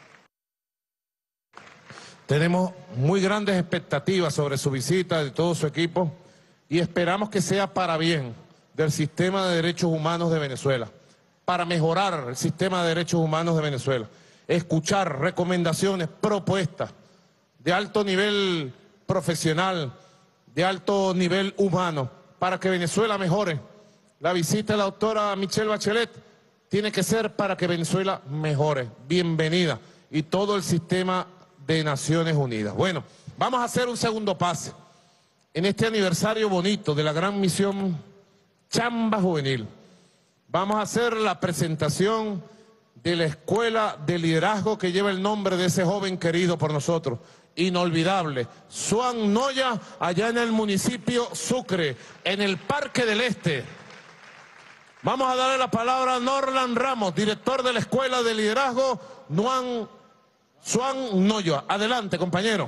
Tenemos muy grandes expectativas sobre su visita, de todo su equipo, y esperamos que sea para bien del sistema de derechos humanos de Venezuela, para mejorar el sistema de derechos humanos de Venezuela, escuchar recomendaciones, propuestas de alto nivel profesional, de alto nivel humano, para que Venezuela mejore. La visita de la doctora Michelle Bachelet tiene que ser para que Venezuela mejore. Bienvenida. Y todo el sistema de Naciones Unidas. Bueno, vamos a hacer un segundo pase en este aniversario bonito de la gran misión Chamba Juvenil. Vamos a hacer la presentación de la escuela de liderazgo que lleva el nombre de ese joven querido por nosotros, inolvidable, Swan Noya, allá en el municipio Sucre, en el Parque del Este. Vamos a darle la palabra a Norland Ramos, director de la escuela de liderazgo Nuan Swan Noya. Adelante, compañero.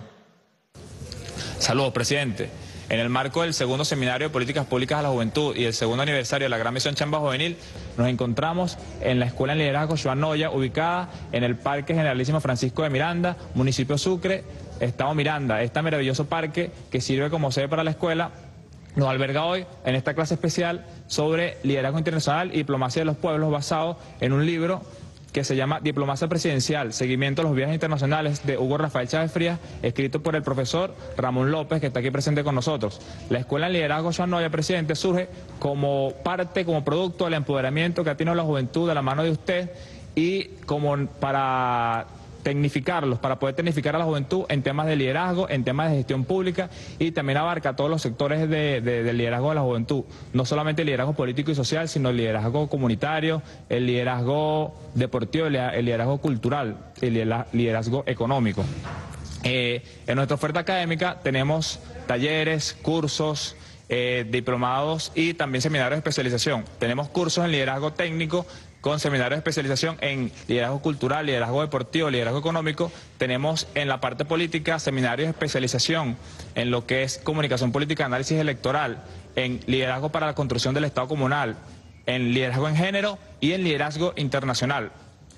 Saludos, presidente. En el marco del segundo seminario de políticas públicas a la juventud y el segundo aniversario de la gran misión Chamba Juvenil, nos encontramos en la escuela de liderazgo Swan Noya, ubicada en el Parque Generalísimo Francisco de Miranda, municipio Sucre, estado Miranda. Este maravilloso parque que sirve como sede para la escuela nos alberga hoy en esta clase especial sobre liderazgo internacional y diplomacia de los pueblos, basado en un libro que se llama Diplomacia Presidencial, Seguimiento a los Viajes Internacionales, de Hugo Rafael Chávez Frías, escrito por el profesor Ramón López, que está aquí presente con nosotros. La Escuela de Liderazgo Swan Noya, presidente, surge como parte, como producto del empoderamiento que ha tenido la juventud de la mano de usted y como para tecnificarlos, para poder tecnificar a la juventud en temas de liderazgo, en temas de gestión pública, y también abarca todos los sectores de, de, de liderazgo de la juventud, no solamente el liderazgo político y social, sino el liderazgo comunitario, el liderazgo deportivo, el liderazgo cultural, el liderazgo económico. Eh, en nuestra oferta académica tenemos talleres, cursos, eh, diplomados y también seminarios de especialización. Tenemos cursos en liderazgo técnico, con seminarios de especialización en liderazgo cultural, liderazgo deportivo, liderazgo económico. Tenemos en la parte política seminarios de especialización en lo que es comunicación política, análisis electoral, en liderazgo para la construcción del Estado comunal, en liderazgo en género y en liderazgo internacional.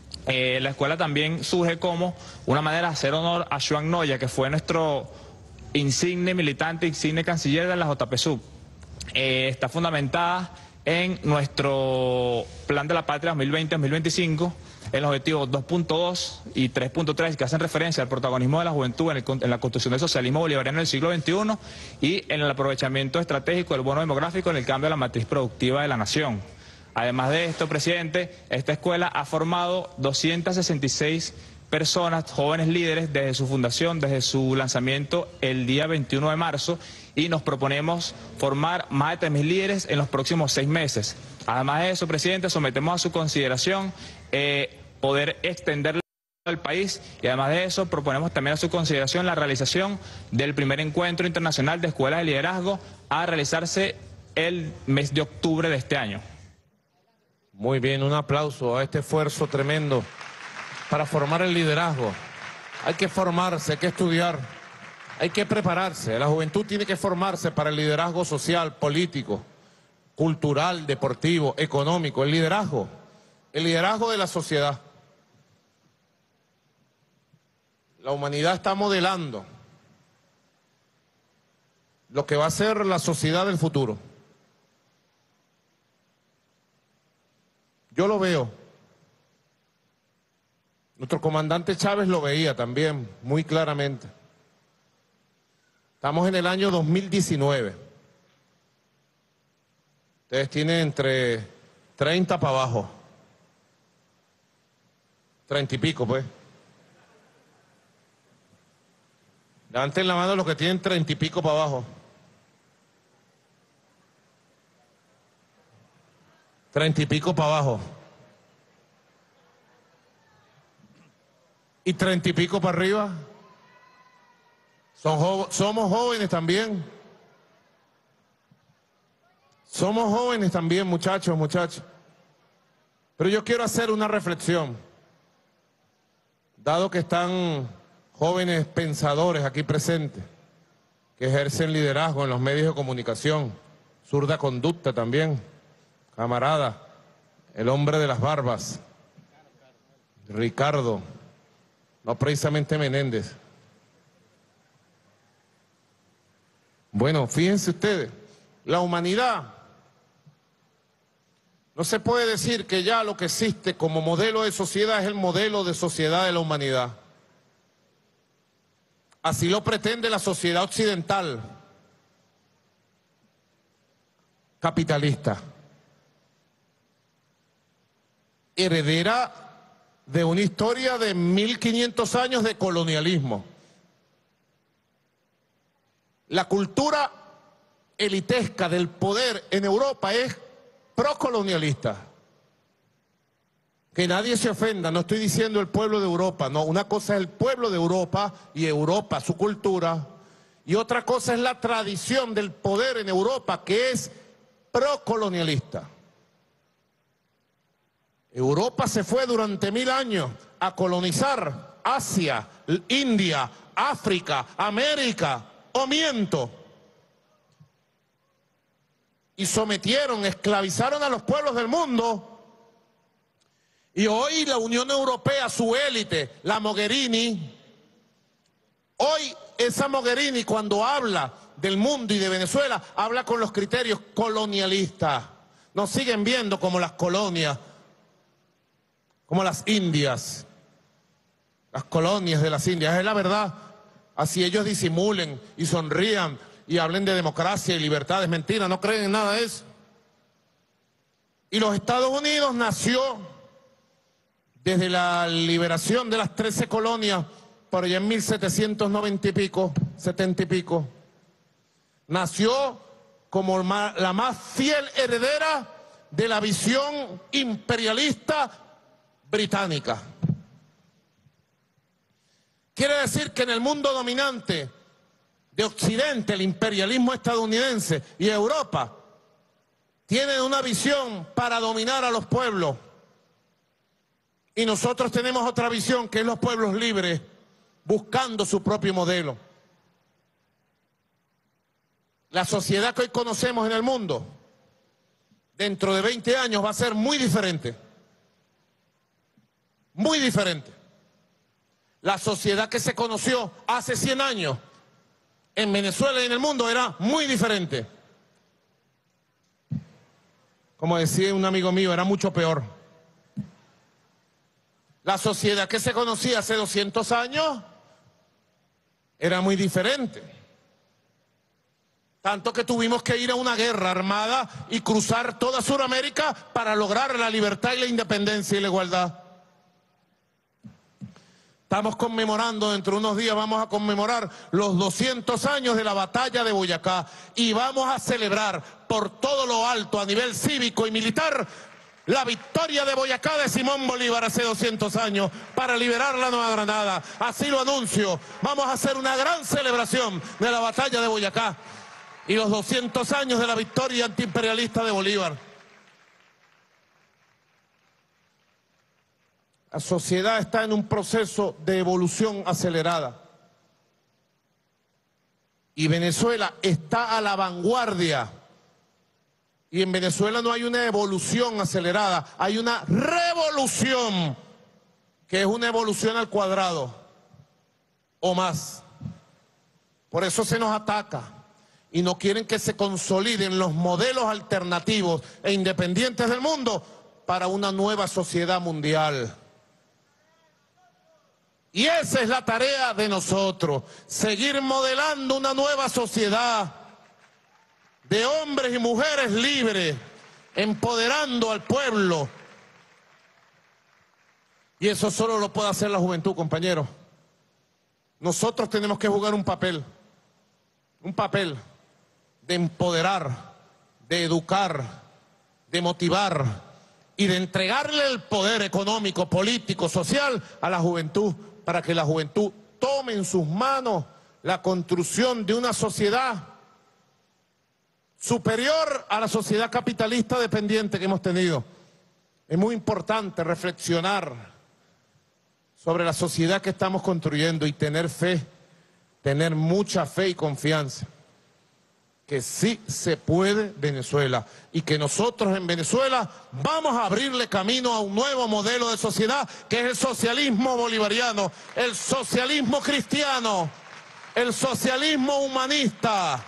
Eh, la escuela también surge como una manera de hacer honor a Swan Noya, que fue nuestro insigne militante, insigne canciller de la J P S U B. Eh, está fundamentada en nuestro Plan de la Patria dos mil veinte a dos mil veinticinco, en los objetivos dos punto dos y tres punto tres, que hacen referencia al protagonismo de la juventud en, el, en la construcción del socialismo bolivariano del siglo veintiuno y en el aprovechamiento estratégico del bono demográfico en el cambio de la matriz productiva de la nación. Además de esto, presidente, esta escuela ha formado doscientas sesenta y seis personas, jóvenes líderes, desde su fundación, desde su lanzamiento el día veintiuno de marzo, y nos proponemos formar más de tres mil líderes en los próximos seis meses. Además de eso, presidente, sometemos a su consideración eh, poder extenderla al país, y además de eso proponemos también a su consideración la realización del primer encuentro internacional de escuelas de liderazgo, a realizarse el mes de octubre de este año. Muy bien, un aplauso a este esfuerzo tremendo para formar el liderazgo. Hay que formarse, hay que estudiar, hay que prepararse. La juventud tiene que formarse para el liderazgo social, político, cultural, deportivo, económico, el liderazgo, el liderazgo de la sociedad. La humanidad está modelando lo que va a ser la sociedad del futuro. Yo lo veo. Nuestro comandante Chávez lo veía también, muy claramente. Estamos en el año dos mil diecinueve. Ustedes tienen entre treinta para abajo. treinta y pico, pues. Levanten la mano los que tienen treinta y pico para abajo. Treinta y pico para abajo. Y treinta y pico para arriba. Son jo- somos jóvenes también. Somos jóvenes también, muchachos, muchachos. Pero yo quiero hacer una reflexión. Dado que están jóvenes pensadores aquí presentes, que ejercen liderazgo en los medios de comunicación, zurda conducta también, camarada, el hombre de las barbas, Ricardo, no precisamente Menéndez. Bueno, fíjense ustedes, la humanidad, no se puede decir que ya lo que existe como modelo de sociedad es el modelo de sociedad de la humanidad. Así lo pretende la sociedad occidental, capitalista, heredera de una historia de mil quinientos años de colonialismo. La cultura elitesca del poder en Europa es procolonialista. Que nadie se ofenda, no estoy diciendo el pueblo de Europa, no, una cosa es el pueblo de Europa y Europa, su cultura, y otra cosa es la tradición del poder en Europa, que es procolonialista. Europa se fue durante mil años a colonizar Asia, India, África, América, o miento, y sometieron, esclavizaron a los pueblos del mundo. Y hoy la Unión Europea, su élite, la Mogherini, hoy esa Mogherini cuando habla del mundo y de Venezuela, habla con los criterios colonialistas. Nos siguen viendo como las colonias, como las Indias, las colonias de las Indias, es la verdad. Así ellos disimulen y sonrían y hablen de democracia y libertad, es mentira, no creen en nada de eso. Y los Estados Unidos nació desde la liberación de las trece colonias, por allá en mil setecientos noventa y pico, setenta y pico, nació como la más fiel heredera de la visión imperialista británica. Quiere decir que en el mundo dominante de Occidente, el imperialismo estadounidense y Europa tienen una visión para dominar a los pueblos. Y nosotros tenemos otra visión, que es los pueblos libres, buscando su propio modelo. La sociedad que hoy conocemos en el mundo, dentro de veinte años va a ser muy diferente. Muy diferente. La sociedad que se conoció hace cien años en Venezuela y en el mundo era muy diferente. Como decía un amigo mío, era mucho peor. La sociedad que se conocía hace doscientos años era muy diferente. Tanto que tuvimos que ir a una guerra armada y cruzar toda Sudamérica para lograr la libertad y la independencia y la igualdad. Estamos conmemorando, dentro de unos días vamos a conmemorar los doscientos años de la batalla de Boyacá y vamos a celebrar por todo lo alto a nivel cívico y militar la victoria de Boyacá de Simón Bolívar hace doscientos años para liberar la Nueva Granada. Así lo anuncio. Vamos a hacer una gran celebración de la batalla de Boyacá. y los doscientos años de la victoria antiimperialista de Bolívar. La sociedad está en un proceso de evolución acelerada. Y Venezuela está a la vanguardia. Y en Venezuela no hay una evolución acelerada, hay una revolución, que es una evolución al cuadrado o más. Por eso se nos ataca y no quieren que se consoliden los modelos alternativos e independientes del mundo para una nueva sociedad mundial. Y esa es la tarea de nosotros, seguir modelando una nueva sociedad de hombres y mujeres libres, empoderando al pueblo. Y eso solo lo puede hacer la juventud, compañeros. Nosotros tenemos que jugar un papel, un papel de empoderar, de educar, de motivar y de entregarle el poder económico, político, social a la juventud, para que la juventud tome en sus manos la construcción de una sociedad superior a la sociedad capitalista dependiente que hemos tenido. Es muy importante reflexionar sobre la sociedad que estamos construyendo y tener fe, tener mucha fe y confianza, que sí se puede Venezuela y que nosotros en Venezuela vamos a abrirle camino a un nuevo modelo de sociedad que es el socialismo bolivariano, el socialismo cristiano, el socialismo humanista.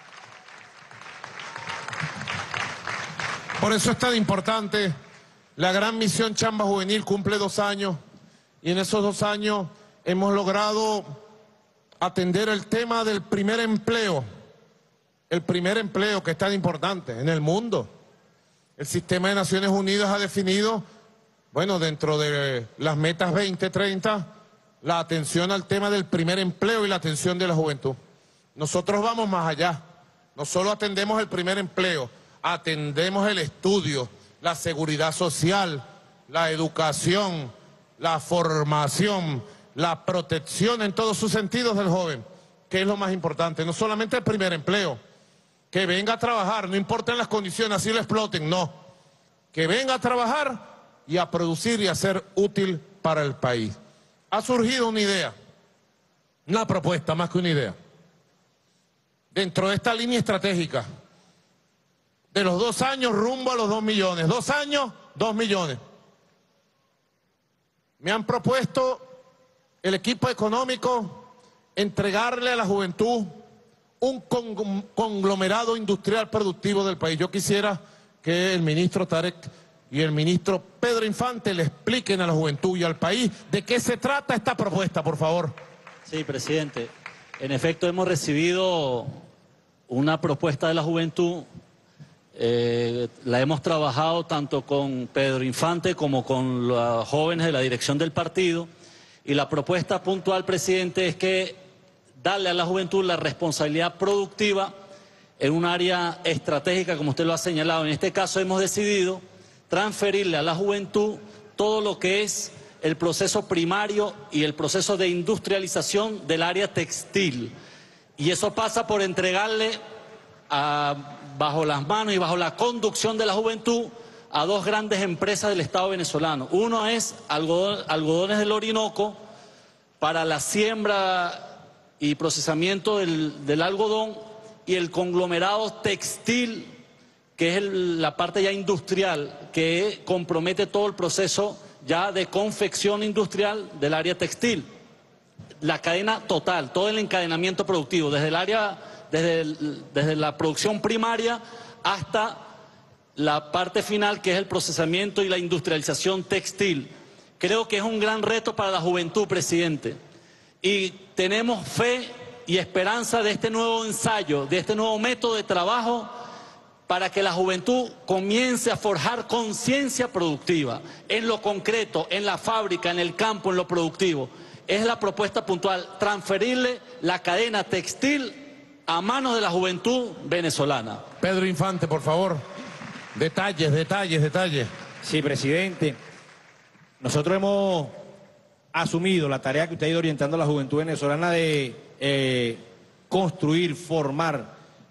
Por eso es tan importante, la gran misión Chamba Juvenil cumple dos años y en esos dos años hemos logrado atender el tema del primer empleo, el primer empleo que es tan importante en el mundo. El sistema de Naciones Unidas ha definido, bueno, dentro de las metas veinte treinta, la atención al tema del primer empleo y la atención de la juventud. Nosotros vamos más allá, no solo atendemos el primer empleo, atendemos el estudio, la seguridad social, la educación, la formación, la protección en todos sus sentidos del joven, que es lo más importante. No solamente el primer empleo, que venga a trabajar, no importan las condiciones, así lo exploten, no. Que venga a trabajar y a producir y a ser útil para el país. Ha surgido una idea, una propuesta más que una idea, dentro de esta línea estratégica, de los dos años rumbo a los dos millones. Dos años, dos millones. Me han propuesto el equipo económico entregarle a la juventud un conglomerado industrial productivo del país. Yo quisiera que el ministro Tarek y el ministro Pedro Infante le expliquen a la juventud y al país de qué se trata esta propuesta, por favor. Sí, presidente. En efecto, hemos recibido una propuesta de la juventud. Eh, la hemos trabajado tanto con Pedro Infante como con los jóvenes de la dirección del partido, y la propuesta puntual, presidente, es que darle a la juventud la responsabilidad productiva en un área estratégica, como usted lo ha señalado. En este caso hemos decidido transferirle a la juventud todo lo que es el proceso primario y el proceso de industrialización del área textil, y eso pasa por entregarle a bajo las manos y bajo la conducción de la juventud a dos grandes empresas del Estado venezolano. Uno es algodón, Algodones del Orinoco, para la siembra y procesamiento del, del algodón, y el conglomerado textil, que es el, la parte ya industrial, que compromete todo el proceso ya de confección industrial del área textil. La cadena total, todo el encadenamiento productivo, desde el área... Desde, el, desde la producción primaria hasta la parte final, que es el procesamiento y la industrialización textil. Creo que es un gran reto para la juventud, presidente, y tenemos fe y esperanza de este nuevo ensayo, de este nuevo método de trabajo, para que la juventud comience a forjar conciencia productiva en lo concreto, en la fábrica, en el campo, en lo productivo. Es la propuesta puntual, transferirle la cadena textil a manos de la juventud venezolana. Pedro Infante, por favor. Detalles, detalles, detalles. Sí, presidente. Nosotros hemos asumido la tarea que usted ha ido orientando a la juventud venezolana de eh, construir, formar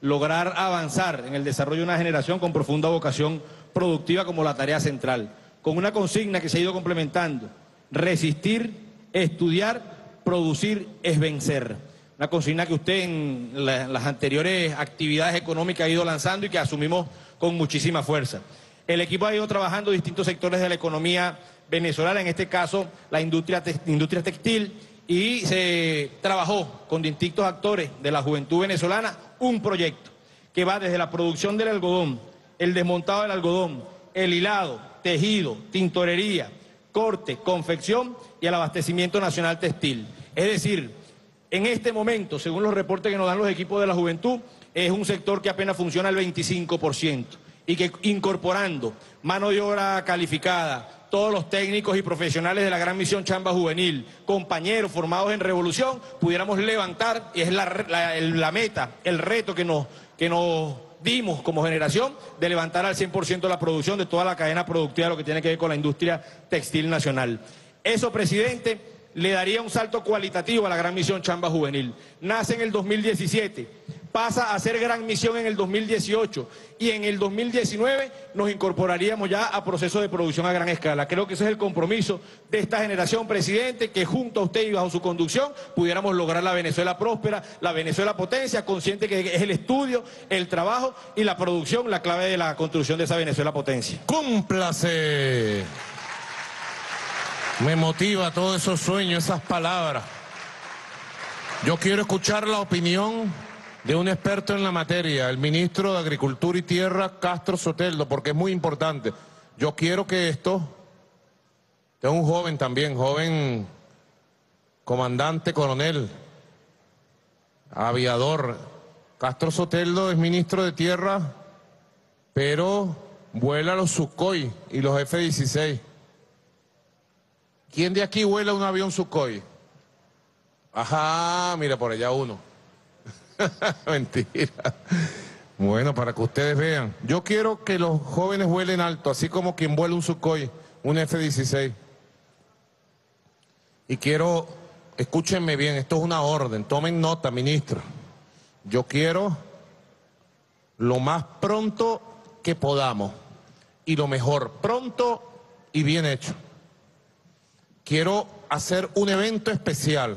lograr avanzar en el desarrollo de una generación con profunda vocación productiva como la tarea central, con una consigna que se ha ido complementando: resistir, estudiar, producir es vencer. Una consigna que usted en la, las anteriores actividades económicas ha ido lanzando y que asumimos con muchísima fuerza. El equipo ha ido trabajando distintos sectores de la economía venezolana, en este caso la industria, te, industria textil, y se trabajó con distintos actores de la juventud venezolana un proyecto que va desde la producción del algodón, el desmontado del algodón, el hilado, tejido, tintorería, corte, confección y el abastecimiento nacional textil. Es decir, en este momento, según los reportes que nos dan los equipos de la juventud, es un sector que apenas funciona al veinticinco por ciento y que incorporando mano de obra calificada, todos los técnicos y profesionales de la Gran Misión Chamba Juvenil, compañeros formados en Revolución, pudiéramos levantar, y es la, la, la meta, el reto que nos, que nos dimos como generación, de levantar al cien por ciento la producción de toda la cadena productiva de lo que tiene que ver con la industria textil nacional. Eso, presidente, le daría un salto cualitativo a la Gran Misión Chamba Juvenil. Nace en el dos mil diecisiete, pasa a ser Gran Misión en el dos mil dieciocho y en el dos mil diecinueve nos incorporaríamos ya a procesos de producción a gran escala. Creo que ese es el compromiso de esta generación, presidente, que junto a usted y bajo su conducción pudiéramos lograr la Venezuela próspera, la Venezuela potencia, consciente que es el estudio, el trabajo y la producción la clave de la construcción de esa Venezuela potencia. ¡Cúmplase! Me motiva todos esos sueños, esas palabras. Yo quiero escuchar la opinión de un experto en la materia, el ministro de Agricultura y Tierra, Castro Soteldo, porque es muy importante. Yo quiero que esto, es un joven también, joven comandante, coronel, aviador. Castro Soteldo es ministro de Tierra, pero vuela los Sukhoi y los F dieciséis. ¿Quién de aquí vuela un avión Sukhoi? Ajá, mira por allá uno. Mentira. Bueno, para que ustedes vean. Yo quiero que los jóvenes vuelen alto, así como quien vuela un Sukhoi, un F dieciséis. Y quiero, escúchenme bien, esto es una orden, tomen nota, ministro. Yo quiero lo más pronto que podamos y lo mejor, pronto y bien hecho. Quiero hacer un evento especial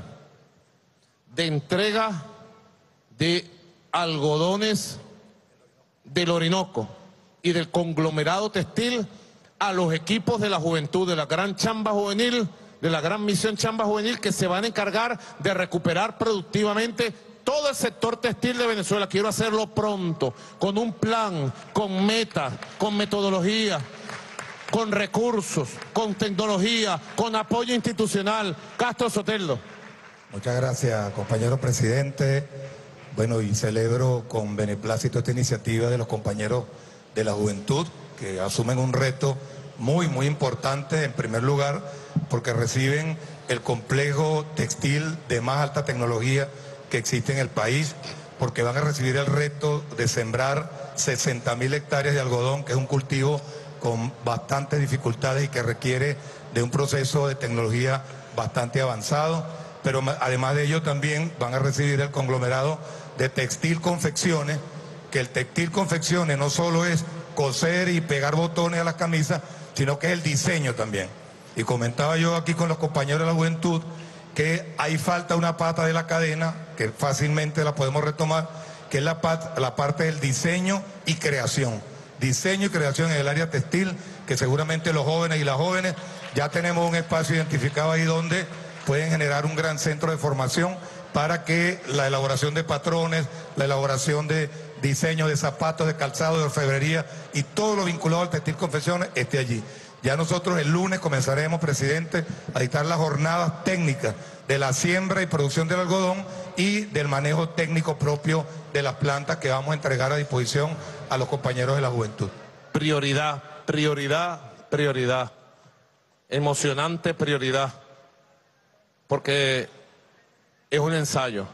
de entrega de algodones del Orinoco y del conglomerado textil a los equipos de la juventud, de la Gran Chamba Juvenil, de la Gran Misión Chamba Juvenil, que se van a encargar de recuperar productivamente todo el sector textil de Venezuela. Quiero hacerlo pronto, con un plan, con metas, con metodología, con recursos, con tecnología, con apoyo institucional. Castro Soteldo. Muchas gracias, compañero presidente. Bueno, y celebro con beneplácito esta iniciativa de los compañeros de la juventud, que asumen un reto muy, muy importante, en primer lugar, porque reciben el complejo textil de más alta tecnología que existe en el país, porque van a recibir el reto de sembrar sesenta mil hectáreas de algodón, que es un cultivo con bastantes dificultades y que requiere de un proceso de tecnología bastante avanzado, pero además de ello también van a recibir el conglomerado de textil confecciones, que el textil confecciones no solo es coser y pegar botones a las camisas, sino que es el diseño también. Y comentaba yo aquí con los compañeros de la juventud que hay falta una pata de la cadena, que fácilmente la podemos retomar, que es la, pat, la parte del diseño y creación. Diseño y creación en el área textil, que seguramente los jóvenes y las jóvenes ya tenemos un espacio identificado ahí donde pueden generar un gran centro de formación para que la elaboración de patrones, la elaboración de diseño de zapatos, de calzado, de orfebrería y todo lo vinculado al textil confecciones esté allí. Ya nosotros el lunes comenzaremos, presidente, a dictar las jornadas técnicas de la siembra y producción del algodón y del manejo técnico propio de las plantas que vamos a entregar a disposición a los compañeros de la juventud. Prioridad, prioridad, prioridad. Emocionante prioridad. Porque es un ensayo.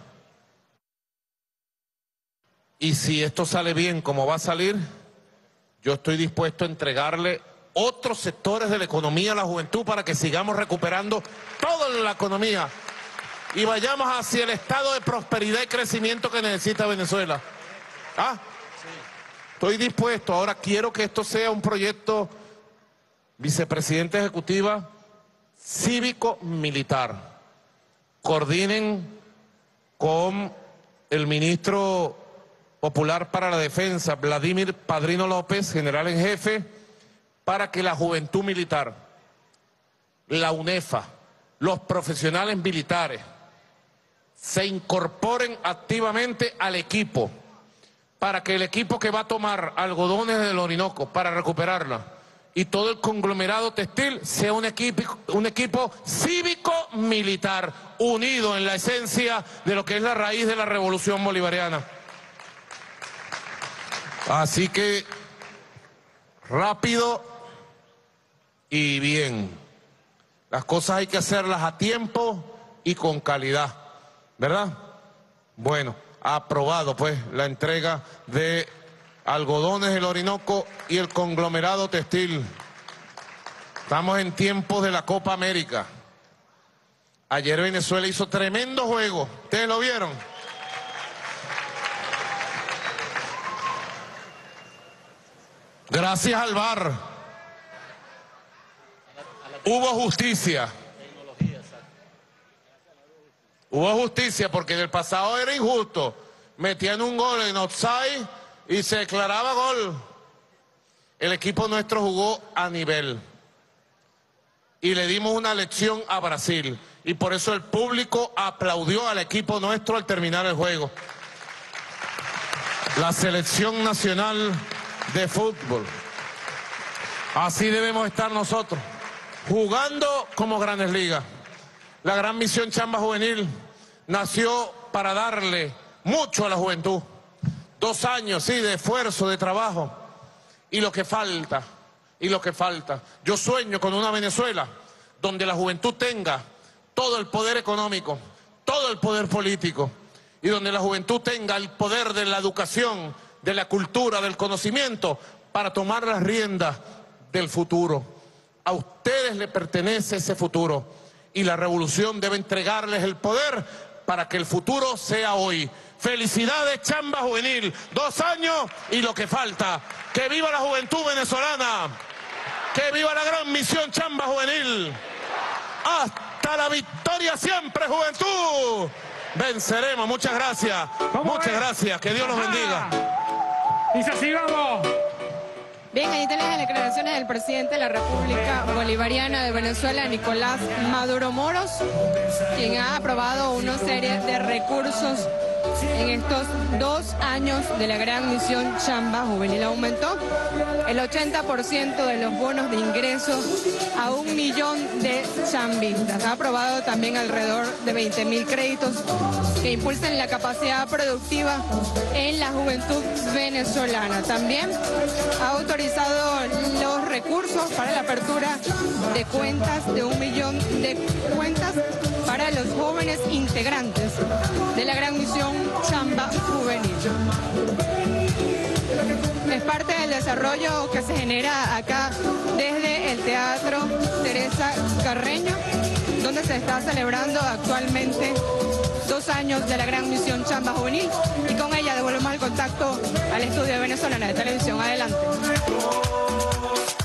Y si esto sale bien como va a salir, yo estoy dispuesto a entregarle otros sectores de la economía a la juventud para que sigamos recuperando toda la economía y vayamos hacia el estado de prosperidad y crecimiento que necesita Venezuela. ¿Ah? Estoy dispuesto. Ahora quiero que esto sea un proyecto, vicepresidenta ejecutiva, cívico-militar. Coordinen con el ministro popular para la defensa, Vladimir Padrino López, general en jefe, para que la juventud militar, la UNEFA, los profesionales militares, se incorporen activamente al equipo, para que el equipo que va a tomar algodones del Orinoco para recuperarla y todo el conglomerado textil sea un equipo, un equipo cívico-militar unido en la esencia de lo que es la raíz de la revolución bolivariana. Así que rápido y bien. Las cosas hay que hacerlas a tiempo y con calidad, ¿verdad? Bueno, aprobado pues la entrega de algodones del Orinoco y el conglomerado textil. Estamos en tiempos de la Copa América. Ayer Venezuela hizo tremendo juego. ¿Ustedes lo vieron? Gracias al V A R. Hubo justicia. Hubo justicia porque en el pasado era injusto. Metían un gol en offside y se declaraba gol. El equipo nuestro jugó a nivel. Y le dimos una lección a Brasil. Y por eso el público aplaudió al equipo nuestro al terminar el juego. La selección nacional de fútbol. Así debemos estar nosotros, jugando como Grandes Ligas. La gran misión Chamba Juvenil nació para darle mucho a la juventud. Dos años, sí, de esfuerzo, de trabajo. Y lo que falta, y lo que falta. Yo sueño con una Venezuela donde la juventud tenga todo el poder económico, todo el poder político, y donde la juventud tenga el poder de la educación, de la cultura, del conocimiento, para tomar las riendas del futuro. A ustedes les pertenece ese futuro y la revolución debe entregarles el poder para que el futuro sea hoy. Felicidades Chamba Juvenil, dos años y lo que falta. ¡Que viva la juventud venezolana! ¡Que viva la gran misión Chamba Juvenil! ¡Hasta la victoria siempre, juventud! Venceremos, muchas gracias, muchas gracias, que Dios los bendiga. Dice así, vamos. Bien, ahí tenés las declaraciones del presidente de la República Bolivariana de Venezuela, Nicolás Maduro Moros, quien ha aprobado una serie de recursos en estos dos años de la gran misión Chamba Juvenil. Aumentó el ochenta por ciento de los bonos de ingreso a un millón de chambistas. Ha aprobado también alrededor de veinte mil créditos que impulsen la capacidad productiva en la juventud venezolana. También ha autorizado los recursos para la apertura de cuentas, de un millón de cuentas para los jóvenes integrantes de la gran misión Chamba Juvenil. Es parte del desarrollo que se genera acá desde el Teatro Teresa Carreño, donde se está celebrando actualmente dos años de la gran misión Chamba Juvenil, y con ella devolvemos el contacto al estudio de Venezolana de Televisión. Adelante.